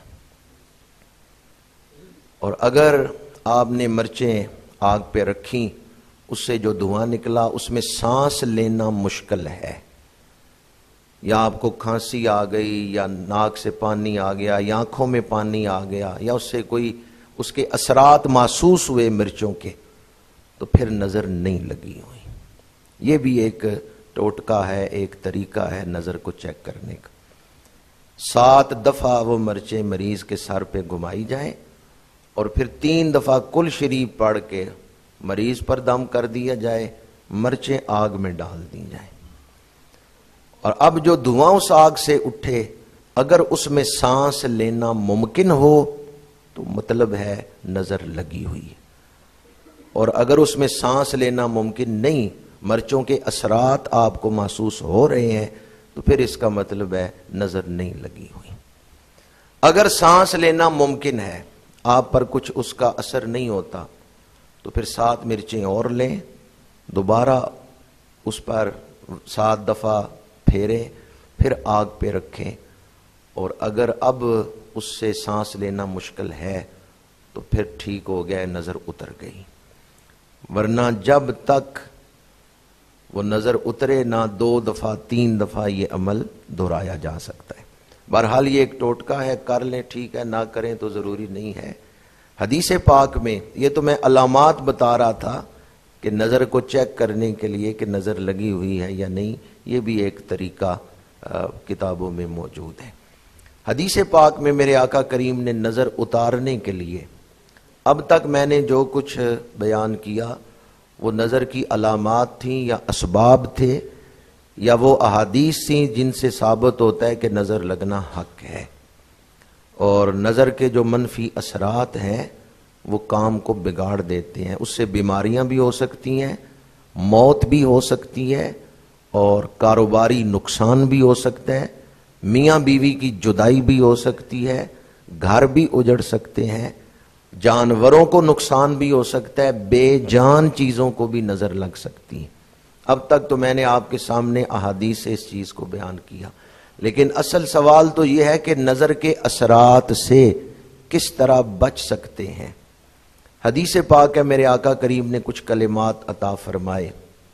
اور اگر آپ نے مرچیں آگ پہ رکھیں، اس سے جو دھواں نکلا اس میں سانس لینا مشکل ہے، یا آپ کو کھانسی آ گئی یا ناک سے پانی آ گیا یا آنکھوں میں پانی آ گیا یا اس سے کوئی اس کے اثرات محسوس ہوئے مرچوں کے، تو پھر نظر نہیں لگی ہوئی. یہ بھی ایک ٹوٹکا ہے، ایک طریقہ ہے نظر کو چیک کرنے کا. سات دفعہ وہ مرچیں مریض کے سر پہ گھمائی جائیں اور پھر تین دفعہ کل شریف پڑھ کے مریض پر دم کر دیا جائے، مرچیں آگ میں ڈال دی جائیں. اور اب جو دھواں اس آگ سے اٹھے اگر اس میں سانس لینا ممکن ہو تو مطلب ہے نظر لگی ہوئی ہے. اور اگر اس میں سانس لینا ممکن نہیں، مرچوں کے اثرات آپ کو محسوس ہو رہے ہیں، تو پھر اس کا مطلب ہے نظر نہیں لگی ہوئی۔ اگر سانس لینا ممکن ہے، آپ پر کچھ اس کا اثر نہیں ہوتا، تو پھر سات مرچیں اور لیں، دوبارہ اس پر سات دفعہ پھیریں، پھر آگ پہ رکھیں، اور اگر اب اس سے سانس لینا مشکل ہے تو پھر ٹھیک ہو گیا، نظر اتر گئی۔ ورنہ جب تک وہ نظر اترے نہ دو دفعہ تین دفعہ یہ عمل دہرایا جا سکتا ہے۔ بہرحال یہ ایک ٹوٹکا ہے، کر لیں ٹھیک ہے، نہ کریں تو ضروری نہیں ہے۔ حدیث پاک میں یہ تو میں علامات بتا رہا تھا کہ نظر کو چیک کرنے کے لیے کہ نظر لگی ہوئی ہے یا نہیں، یہ بھی ایک طریقہ کتابوں میں موجود ہے۔ حدیث پاک میں میرے آقا کریم نے نظر اتارنے کے لیے اب تک میں نے جو کچھ بیان کیا وہ نظر کی علامات تھیں یا اسباب تھے یا وہ احادیث تھیں جن سے ثابت ہوتا ہے کہ نظر لگنا حق ہے، اور نظر کے جو منفی اثرات ہیں وہ کام کو بگاڑ دیتے ہیں، اس سے بیماریاں بھی ہو سکتی ہیں، موت بھی ہو سکتی ہے، اور کاروباری نقصان بھی ہو سکتا ہے، میاں بیوی کی جدائی بھی ہو سکتی ہے، گھر بھی اجڑ سکتے ہیں، جانوروں کو نقصان بھی ہو سکتا ہے، بے جان چیزوں کو بھی نظر لگ سکتی ہے۔ اب تک تو میں نے آپ کے سامنے احادیث سے اس چیز کو بیان کیا، لیکن اصل سوال تو یہ ہے کہ نظر کے اثرات سے کس طرح بچ سکتے ہیں۔ حدیث پاک ہے، میرے آقا کریم نے کچھ کلمات عطا فرمائے،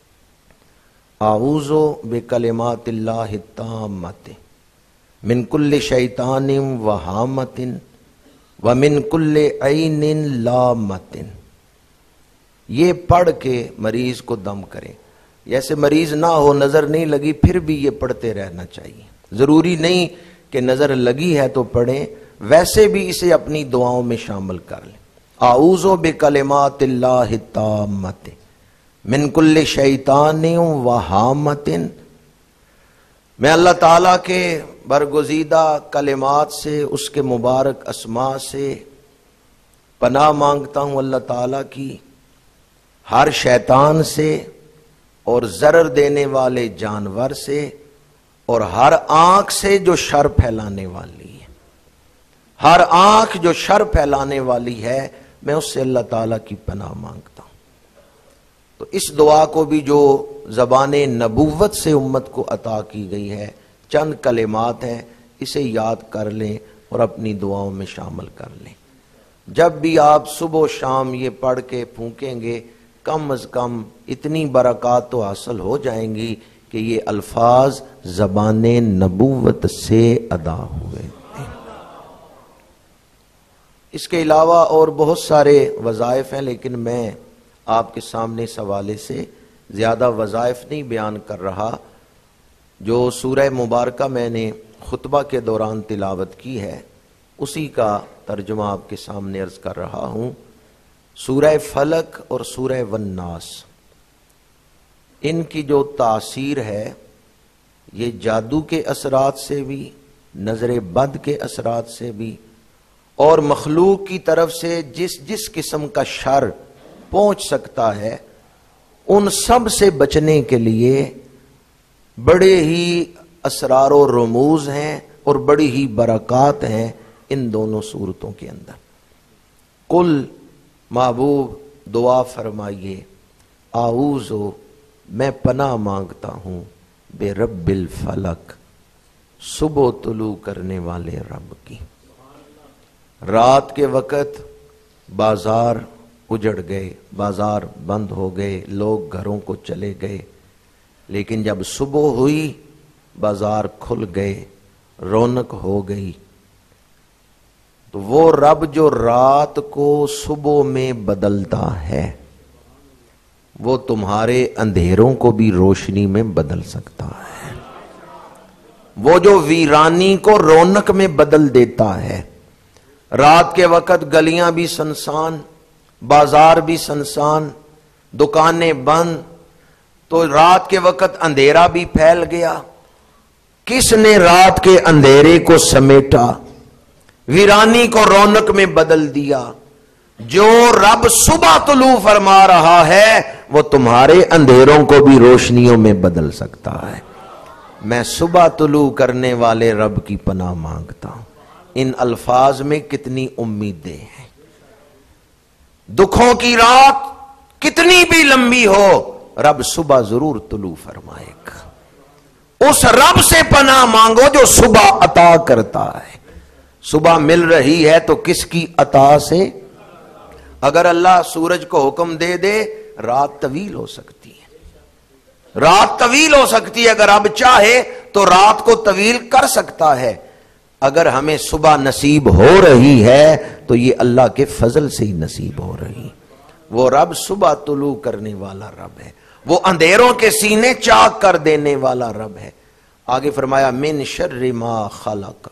اعوذ بکلمات اللہ التامۃ من کل شیطان وہامۃ ومن کل عین لامۃ۔ یہ پڑھ کے مریض کو دم کریں، جیسے مریض نہ ہو، نظر نہیں لگی، پھر بھی یہ پڑھتے رہنا چاہیے، ضروری نہیں کہ نظر لگی ہے تو پڑھیں، ویسے بھی اسے اپنی دعاؤں میں شامل کر لیں۔ اعوذ بکلمات اللہ التامۃ من کل شیطان وہامۃ، میں اللہ تعالیٰ کے برگزیدہ کلمات سے، اس کے مبارک اسماء سے پناہ مانگتا ہوں اللہ تعالیٰ کی ہر شیطان سے اور ضرر دینے والے جانور سے اور ہر آنکھ سے جو شر پھیلانے والی ہے، ہر آنکھ جو شر پھیلانے والی ہے، میں اس سے اللہ تعالیٰ کی پناہ مانگتا ہوں۔ تو اس دعا کو بھی جو زبان نبوت سے امت کو عطا کی گئی ہے، چند کلمات ہیں، اسے یاد کر لیں اور اپنی دعاؤں میں شامل کر لیں۔ جب بھی آپ صبح و شام یہ پڑھ کے پھونکیں گے، کم از کم اتنی برکات تو حاصل ہو جائیں گی کہ یہ الفاظ زبان نبوت سے ادا ہوئے۔ اس کے علاوہ اور بہت سارے وظائف ہیں، لیکن میں آپ کے سامنے اس حوالے سے زیادہ وظائف نہیں بیان کر رہا۔ جو سورہ مبارکہ میں نے خطبہ کے دوران تلاوت کی ہے، اسی کا ترجمہ آپ کے سامنے عرض کر رہا ہوں۔ سورہ فلق اور سورہ والناس، ان کی جو تاثیر ہے یہ جادو کے اثرات سے بھی، نظر بد کے اثرات سے بھی، اور مخلوق کی طرف سے جس جس قسم کا شر پہنچ سکتا ہے، ان سب سے بچنے کے لیے بڑے ہی اسرار و رموز ہیں اور بڑی ہی برکات ہیں ان دونوں صورتوں کے اندر۔ کل محبوب دعا فرمائیے، اعوذ، میں پناہ مانگتا ہوں بے رب الفلق، صبح طلوع کرنے والے رب کی۔ رات کے وقت بازار اجڑ گئے، بازار بند ہو گئے، لوگ گھروں کو چلے گئے، لیکن جب صبح ہوئی بازار کھل گئے، رونق ہو گئی۔ تو وہ رب جو رات کو صبح میں بدلتا ہے، وہ تمہارے اندھیروں کو بھی روشنی میں بدل سکتا ہے۔ وہ جو ویرانی کو رونق میں بدل دیتا ہے، رات کے وقت گلیاں بھی سنسان، بازار بھی سنسان، دکانیں بند، تو رات کے وقت اندھیرا بھی پھیل گیا۔ کس نے رات کے اندھیرے کو سمیٹا، ویرانی کو رونق میں بدل دیا؟ جو رب صبح طلوع فرما رہا ہے وہ تمہارے اندھیروں کو بھی روشنیوں میں بدل سکتا ہے۔ میں صبح طلوع کرنے والے رب کی پناہ مانگتا ہوں۔ ان الفاظ میں کتنی امیدیں ہیں۔ دکھوں کی رات کتنی بھی لمبی ہو، رب صبح ضرور طلوع فرمائے گا۔ اس رب سے پناہ مانگو جو صبح عطا کرتا ہے۔ صبح مل رہی ہے تو کس کی عطا سے؟ اگر اللہ سورج کو حکم دے دے رات طویل ہو سکتی ہے، رات طویل ہو سکتی ہے، اگر اب چاہے تو رات کو طویل کر سکتا ہے۔ اگر ہمیں صبح نصیب ہو رہی ہے تو یہ اللہ کے فضل سے ہی نصیب ہو رہی۔ وہ رب صبح طلوع کرنے والا رب ہے، وہ اندھیروں کے سینے چاک کر دینے والا رب ہے۔ آگے فرمایا من شر ما خلق،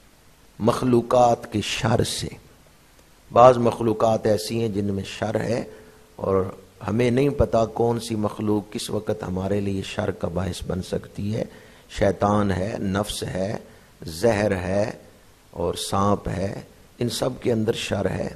مخلوقات کے شر سے۔ بعض مخلوقات ایسی ہیں جن میں شر ہے اور ہمیں نہیں پتا کون سی مخلوق کس وقت ہمارے لیے شر کا باعث بن سکتی ہے۔ شیطان ہے، نفس ہے، زہر ہے اور سانپ ہے، ان سب کے اندر شر ہے۔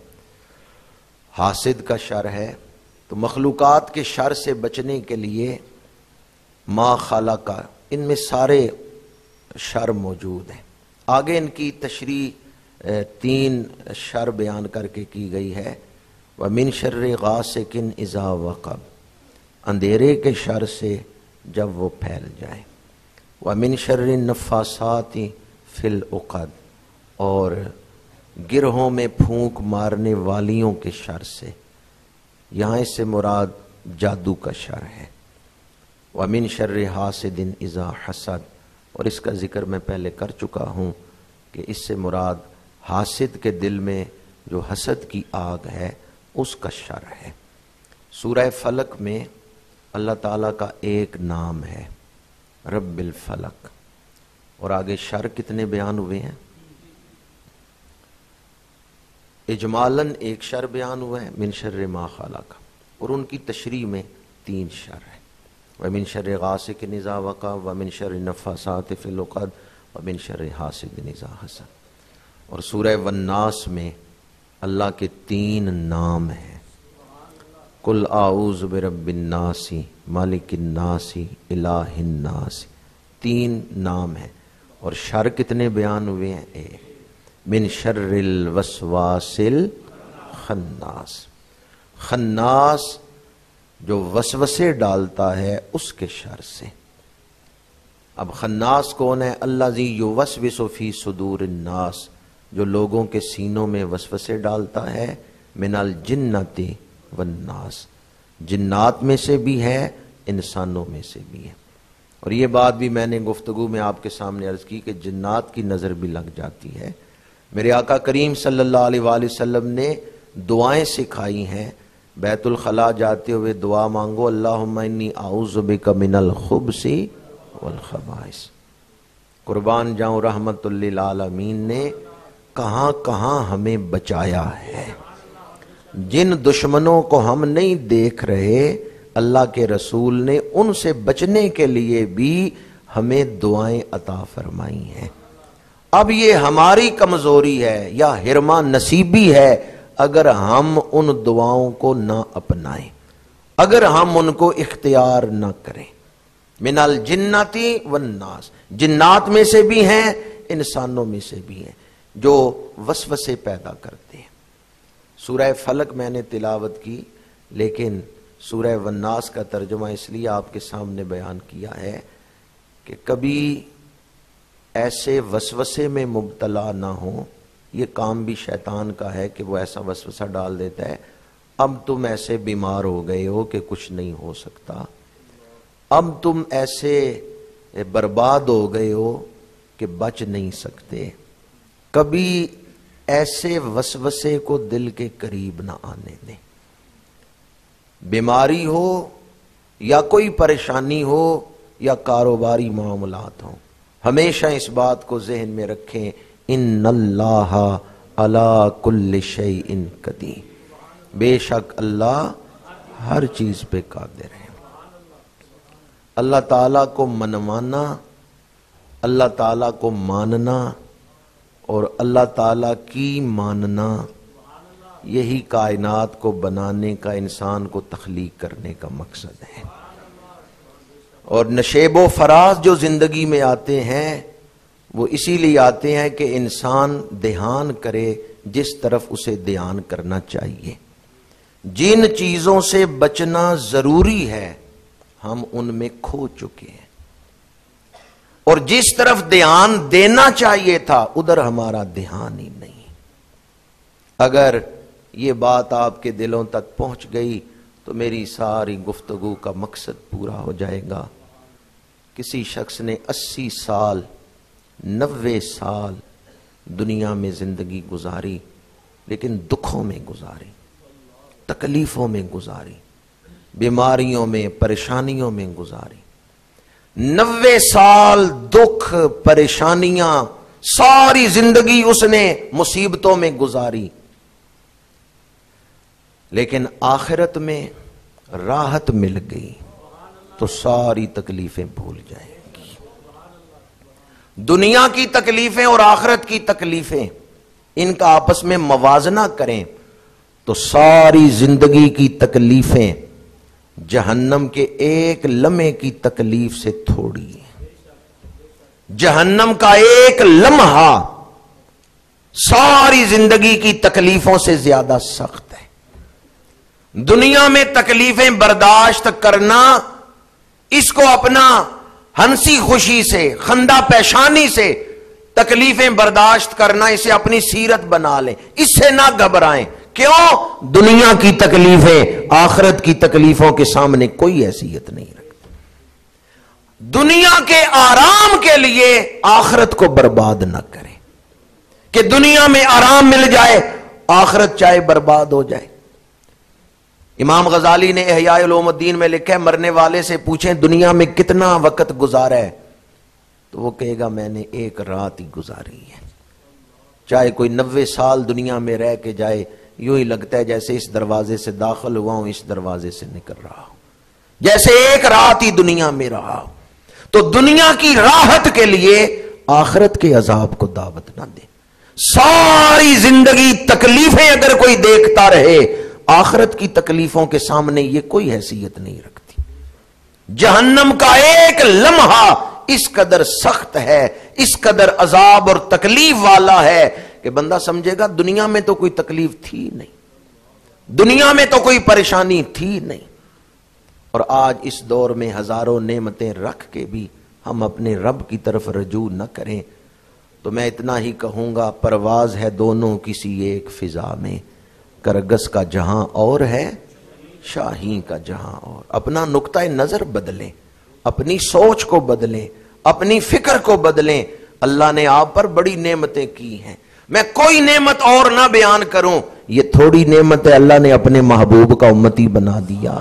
حاسد کا شر ہے۔ تو مخلوقات کے شر سے بچنے کے لیے ما خلق، ان میں سارے شر موجود ہیں۔ آگے ان کی تشریح تین شر بیان کر کے کی گئی ہے۔ وَمِن شَرِّ غَاسِقٍ إِذَا وَقَبَ، اندھیرے کے شر سے جب وہ پھیل جائے۔ وَمِن شَرِّ النَّفَّاثَاتِ فِي الْعُقَدِ، اور گرہوں میں پھونک مارنے والیوں کے شر سے۔ یہاں اس سے مراد جادو کا شر ہے۔ وَمِن شَرِّ حَاسِدٍ إِذَا حَسَدَ، اور اس کا ذکر میں پہلے کر چکا ہوں کہ اس سے مراد حاسد کے دل میں جو حسد کی آگ ہے اس کا شر ہے۔ سورہ فلق میں اللہ تعالیٰ کا ایک نام ہے رب الفلق، اور آگے شر کتنے بیان ہوئے ہیں؟ اجمالاً ایک شر بیان ہوا ہے من شر ما خلق، اور ان کی تشریح میں تین شر ہے۔ وَمِن شَرِّ غَاسِقٍ إِذَا وَقَبَ وَمِن شَرِّ النَّفَّاثَاتِ فِي الْعُقَدِ وَمِن شَرِّ حَاسِدٍ إِذَا حَسَدَ۔ اور سورہ والناس میں اللہ کے تین نام ہیں، قُلْ أَعُوذُ بِرَبِّ النَّاسِ مَالِكِ النَّاسِ إِلَٰهِ النَّاسِ، تین نام ہیں۔ اور شر کتنے بیان ہوئے ہیں؟ ایک، من شر الوسواس الخناس، خناس جو وسوسے ڈالتا ہے اس کے شر سے۔ اب خناس کون ہے؟ الذی یوسوس فی صدور الناس، جو لوگوں کے سینوں میں وسوسے ڈالتا ہے، من الجنۃ والناس، جنات میں سے بھی ہے انسانوں میں سے بھی ہے۔ اور یہ بات بھی میں نے گفتگو میں آپ کے سامنے عرض کی کہ جنات کی نظر بھی لگ جاتی ہے۔ میرے آقا کریم صلی اللہ علیہ وآلہ وسلم نے دعائیں سکھائی ہیں۔ بیت الخلاء جاتے ہوئے دعا مانگو اللہم انی اعوذ بک من الخبث والخبائث۔ قربان جاؤں رحمت للعالمین نے کہاں کہاں ہمیں بچایا ہے۔ جن دشمنوں کو ہم نہیں دیکھ رہے اللہ کے رسول نے ان سے بچنے کے لیے بھی ہمیں دعائیں عطا فرمائی ہیں۔ اب یہ ہماری کمزوری ہے یا حرمہ نصیبی ہے اگر ہم ان دعاؤں کو نہ اپنائیں، اگر ہم ان کو اختیار نہ کریں۔ من الجنۃ والناس، جنات میں سے بھی ہیں انسانوں میں سے بھی ہیں جو وسوسے پیدا کرتے ہیں۔ سورہ فلق میں نے تلاوت کی، لیکن سورہ والناس کا ترجمہ اس لیے آپ کے سامنے بیان کیا ہے کہ کبھی ایسے وسوسے میں مبتلا نہ ہوں۔ یہ کام بھی شیطان کا ہے کہ وہ ایسا وسوسہ ڈال دیتا ہے، اب تم ایسے بیمار ہو گئے ہو کہ کچھ نہیں ہو سکتا، اب تم ایسے برباد ہو گئے ہو کہ بچ نہیں سکتے۔ کبھی ایسے وسوسے کو دل کے قریب نہ آنے دیں۔ بیماری ہو یا کوئی پریشانی ہو یا کاروباری معاملات ہوں، ہمیشہ اس بات کو ذہن میں رکھیں، ان اللہ علی کل شیء قدیر، بے شک اللہ ہر چیز پہ قادر ہے۔ اللہ تعالیٰ کو منوانا، اللہ تعالیٰ کو ماننا اور اللہ تعالیٰ کی ماننا یہی کائنات کو بنانے کا، انسان کو تخلیق کرنے کا مقصد ہے. اور نشیب و فراز جو زندگی میں آتے ہیں وہ اسی لیے آتے ہیں کہ انسان دھیان کرے جس طرف اسے دھیان کرنا چاہیے. جن چیزوں سے بچنا ضروری ہے ہم ان میں کھو چکے ہیں، اور جس طرف دھیان دینا چاہیے تھا ادھر ہمارا دھیان ہی نہیں. اگر یہ بات آپ کے دلوں تک پہنچ گئی تو میری ساری گفتگو کا مقصد پورا ہو جائے گا. کسی شخص نے اسی سال نوے سال دنیا میں زندگی گزاری، لیکن دکھوں میں گزاری، تکلیفوں میں گزاری، بیماریوں میں، پریشانیوں میں گزاری. نوے سال دکھ، پریشانیاں، ساری زندگی اس نے مصیبتوں میں گزاری، لیکن آخرت میں راحت مل گئی تو ساری تکلیفیں بھول جائیں گی. دنیا کی تکلیفیں اور آخرت کی تکلیفیں، ان کا آپس میں موازنہ کریں تو ساری زندگی کی تکلیفیں جہنم کے ایک لمحے کی تکلیف سے تھوڑی ہے. جہنم کا ایک لمحہ ساری زندگی کی تکلیفوں سے زیادہ سخت ہے. دنیا میں تکلیفیں برداشت کرنا، اس کو اپنا ہنسی خوشی سے، خندہ پیشانی سے تکلیفیں برداشت کرنا، اسے اپنی سیرت بنا لیں، اس سے نہ گھبرائیں. کیوں؟ دنیا کی تکلیفیں آخرت کی تکلیفوں کے سامنے کوئی حیثیت نہیں رکھتی. دنیا کے آرام کے لیے آخرت کو برباد نہ کریں کہ دنیا میں آرام مل جائے، آخرت چاہے برباد ہو جائے. امام غزالی نے احیاء علوم الدین میں لکھا ہے، مرنے والے سے پوچھیں دنیا میں کتنا وقت گزارا ہے تو وہ کہے گا میں نے ایک رات ہی گزاری ہے. چاہے کوئی نوے سال دنیا میں رہ کے جائے، یوں ہی لگتا ہے جیسے اس دروازے سے داخل ہوا ہوں، اس دروازے سے نکل رہا ہوں، جیسے ایک رات ہی دنیا میں رہا ہوں. تو دنیا کی راحت کے لیے آخرت کے عذاب کو دعوت نہ دے. ساری زندگی تکلیفیں اگر کوئی دیکھتا رہے، آخرت کی تکلیفوں کے سامنے یہ کوئی حیثیت نہیں رکھتی. جہنم کا ایک لمحہ اس قدر سخت ہے، اس قدر عذاب اور تکلیف والا ہے کہ بندہ سمجھے گا دنیا میں تو کوئی تکلیف تھی نہیں، دنیا میں تو کوئی پریشانی تھی نہیں. اور آج اس دور میں ہزاروں نعمتیں رکھ کے بھی ہم اپنے رب کی طرف رجوع نہ کریں تو میں اتنا ہی کہوں گا، پرواز ہے دونوں کسی ایک فضا میں، کرگس کا جہاں اور ہے، شاہین کا جہاں اور. اپنا نقطہ نظر بدلیں، اپنی سوچ کو بدلیں، اپنی فکر کو بدلیں. اللہ نے آپ پر بڑی نعمتیں کی ہیں، میں کوئی نعمت اور نہ بیان کروں، یہ تھوڑی نعمت ہے اللہ نے اپنے محبوب کا امتی بنا دیا.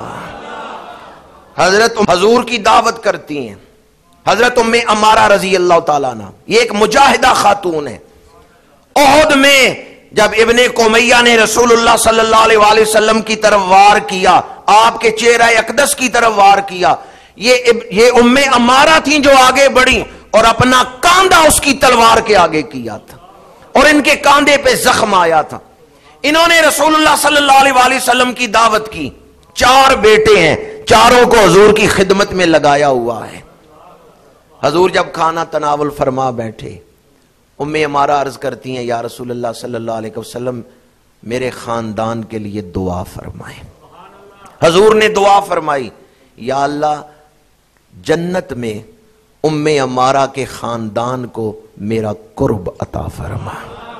حضرت حضور کی دعوت کرتی ہیں حضرت ام عمارہ رضی اللہ تعالیٰ عنہ، یہ ایک مجاہدہ خاتون ہے. احد میں جب ابن قمیہ نے رسول اللہ صلی اللہ علیہ وآلہ وسلم کی طرف وار کیا، آپ کے چہرہ اقدس کی طرف وار کیا، یہ یہ ام عمارہ تھیں جو آگے بڑھی اور اپنا کاندھا اس کی تلوار کے آگے کیا تھا اور ان کے کاندھے پہ زخم آیا تھا. انہوں نے رسول اللہ صلی اللہ علیہ وآلہ وسلم کی دعوت کی. چار بیٹے ہیں، چاروں کو حضور کی خدمت میں لگایا ہوا ہے. حضور جب کھانا تناول فرما بیٹھے، ام عمارہ عرض کرتی ہیں یا رسول اللہ صلی اللہ علیہ وسلم میرے خاندان کے لیے دعا فرمائیں. حضور نے دعا فرمائی، یا اللہ جنت میں ام عمارہ کے خاندان کو میرا قرب عطا فرما.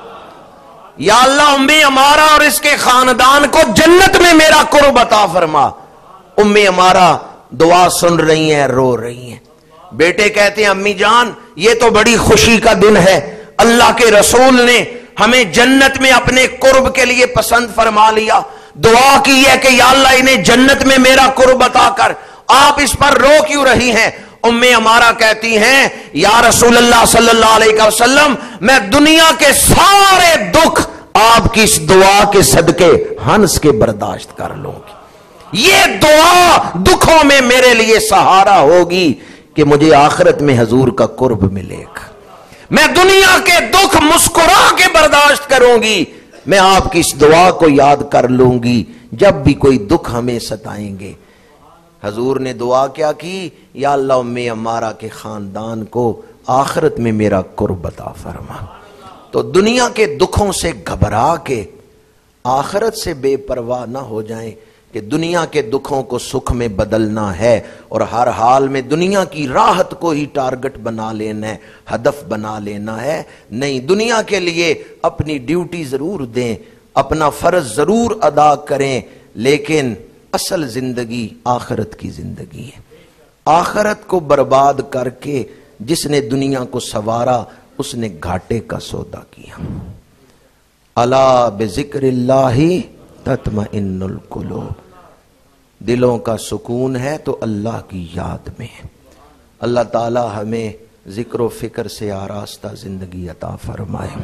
یا اللہ ام عمارہ اور اس کے خاندان کو جنت میں میرا قرب عطا فرما. ام عمارہ دعا سن رہی ہیں، رو رہی ہیں. بیٹے کہتے ہیں امی جان یہ تو بڑی خوشی کا دن ہے، اللہ کے رسول نے ہمیں جنت میں اپنے قرب کے لیے پسند فرما لیا. دعا کی ہے کہ یا اللہ انہیں جنت میں میرا قرب عطا کر. آپ اس پر رو کیوں رہی ہیں؟ ام عمارہ کہتی ہیں یا رسول اللہ صلی اللہ علیہ وسلم میں دنیا کے سارے دکھ آپ کی اس دعا کے صدقے ہنس کے برداشت کر لوں گی. یہ دعا دکھوں میں میرے لیے سہارا ہوگی کہ مجھے آخرت میں حضور کا قرب ملے گا. میں دنیا کے دکھ مسکرا کے برداشت کروں گی، میں آپ کی اس دعا کو یاد کر لوں گی جب بھی کوئی دکھ ہمیں ستائیں گے۔ حضور نے دعا کیا کی؟ یا اللہ ام عمارہ کے خاندان کو آخرت میں میرا قرب عطا فرما۔ تو دنیا کے دکھوں سے گھبرا کے آخرت سے بے پرواہ نہ ہو جائیں کہ دنیا کے دکھوں کو سکھ میں بدلنا ہے اور ہر حال میں دنیا کی راحت کو ہی ٹارگٹ بنا لینا ہے، ہدف بنا لینا ہے۔ نہیں، دنیا کے لیے اپنی ڈیوٹی ضرور دیں، اپنا فرض ضرور ادا کریں، لیکن اصل زندگی آخرت کی زندگی ہے۔ آخرت کو برباد کر کے جس نے دنیا کو سنوارا اس نے گھاٹے کا سودا کیا۔ الا بذکر اللہ تطمئن القلوب، دلوں کا سکون ہے تو اللہ کی یاد میں۔ اللہ تعالی ہمیں ذکر و فکر سے آراستہ زندگی عطا فرمائے۔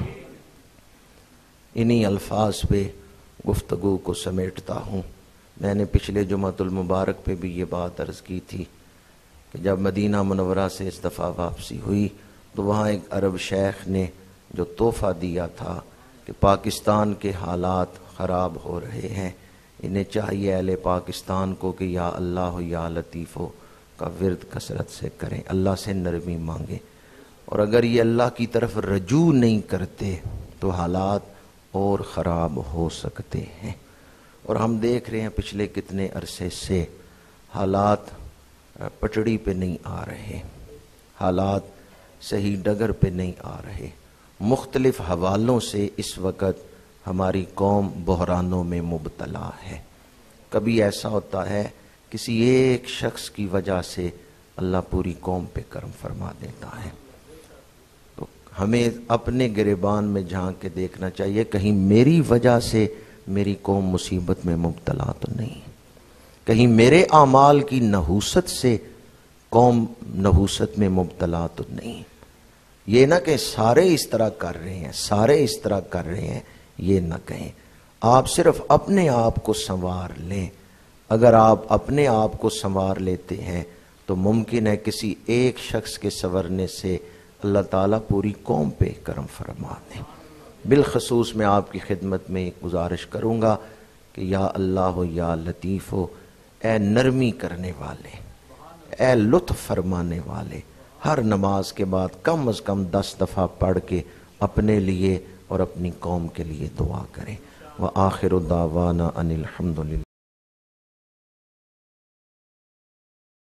انہی الفاظ پہ گفتگو کو سمیٹتا ہوں۔ میں نے پچھلے جمعۃ المبارک پہ بھی یہ بات عرض کی تھی کہ جب مدینہ منورہ سے اس دفعہ واپسی ہوئی تو وہاں ایک عرب شیخ نے جو تحفہ دیا تھا کہ پاکستان کے حالات خراب ہو رہے ہیں، انہیں چاہیے اہل پاکستان کو کہ یا اللہ یا لطیفو کا ورد کثرت سے کریں، اللہ سے نرمی مانگیں، اور اگر یہ اللہ کی طرف رجوع نہیں کرتے تو حالات اور خراب ہو سکتے ہیں۔ اور ہم دیکھ رہے ہیں پچھلے کتنے عرصے سے حالات پٹڑی پہ نہیں آ رہے، حالات صحیح ڈگر پہ نہیں آ رہے۔ مختلف حوالوں سے اس وقت ہماری قوم بحرانوں میں مبتلا ہے۔ کبھی ایسا ہوتا ہے کسی ایک شخص کی وجہ سے اللہ پوری قوم پہ کرم فرما دیتا ہے۔ تو ہمیں اپنے گریبان میں جھانک کے دیکھنا چاہیے کہیں میری وجہ سے میری قوم مصیبت میں مبتلا تو نہیں، کہیں میرے اعمال کی نحوست سے قوم نحوست میں مبتلا تو نہیں۔ یہ نہ کہ سارے اس طرح کر رہے ہیں، سارے اس طرح کر رہے ہیں، یہ نہ کہیں۔ آپ صرف اپنے آپ کو سنوار لیں۔ اگر آپ اپنے آپ کو سنوار لیتے ہیں تو ممکن ہے کسی ایک شخص کے سنورنے سے اللہ تعالیٰ پوری قوم پہ کرم فرما دیں۔ بالخصوص میں آپ کی خدمت میں ایک گزارش کروں گا کہ یا اللہ ہو یا لطیف ہو، اے نرمی کرنے والے، اے لطف فرمانے والے، ہر نماز کے بعد کم از کم دس دفعہ پڑھ کے اپنے لیے اور اپنی قوم کے لیے دعا کریں۔ وآخر دعوانا ان الحمد للہ۔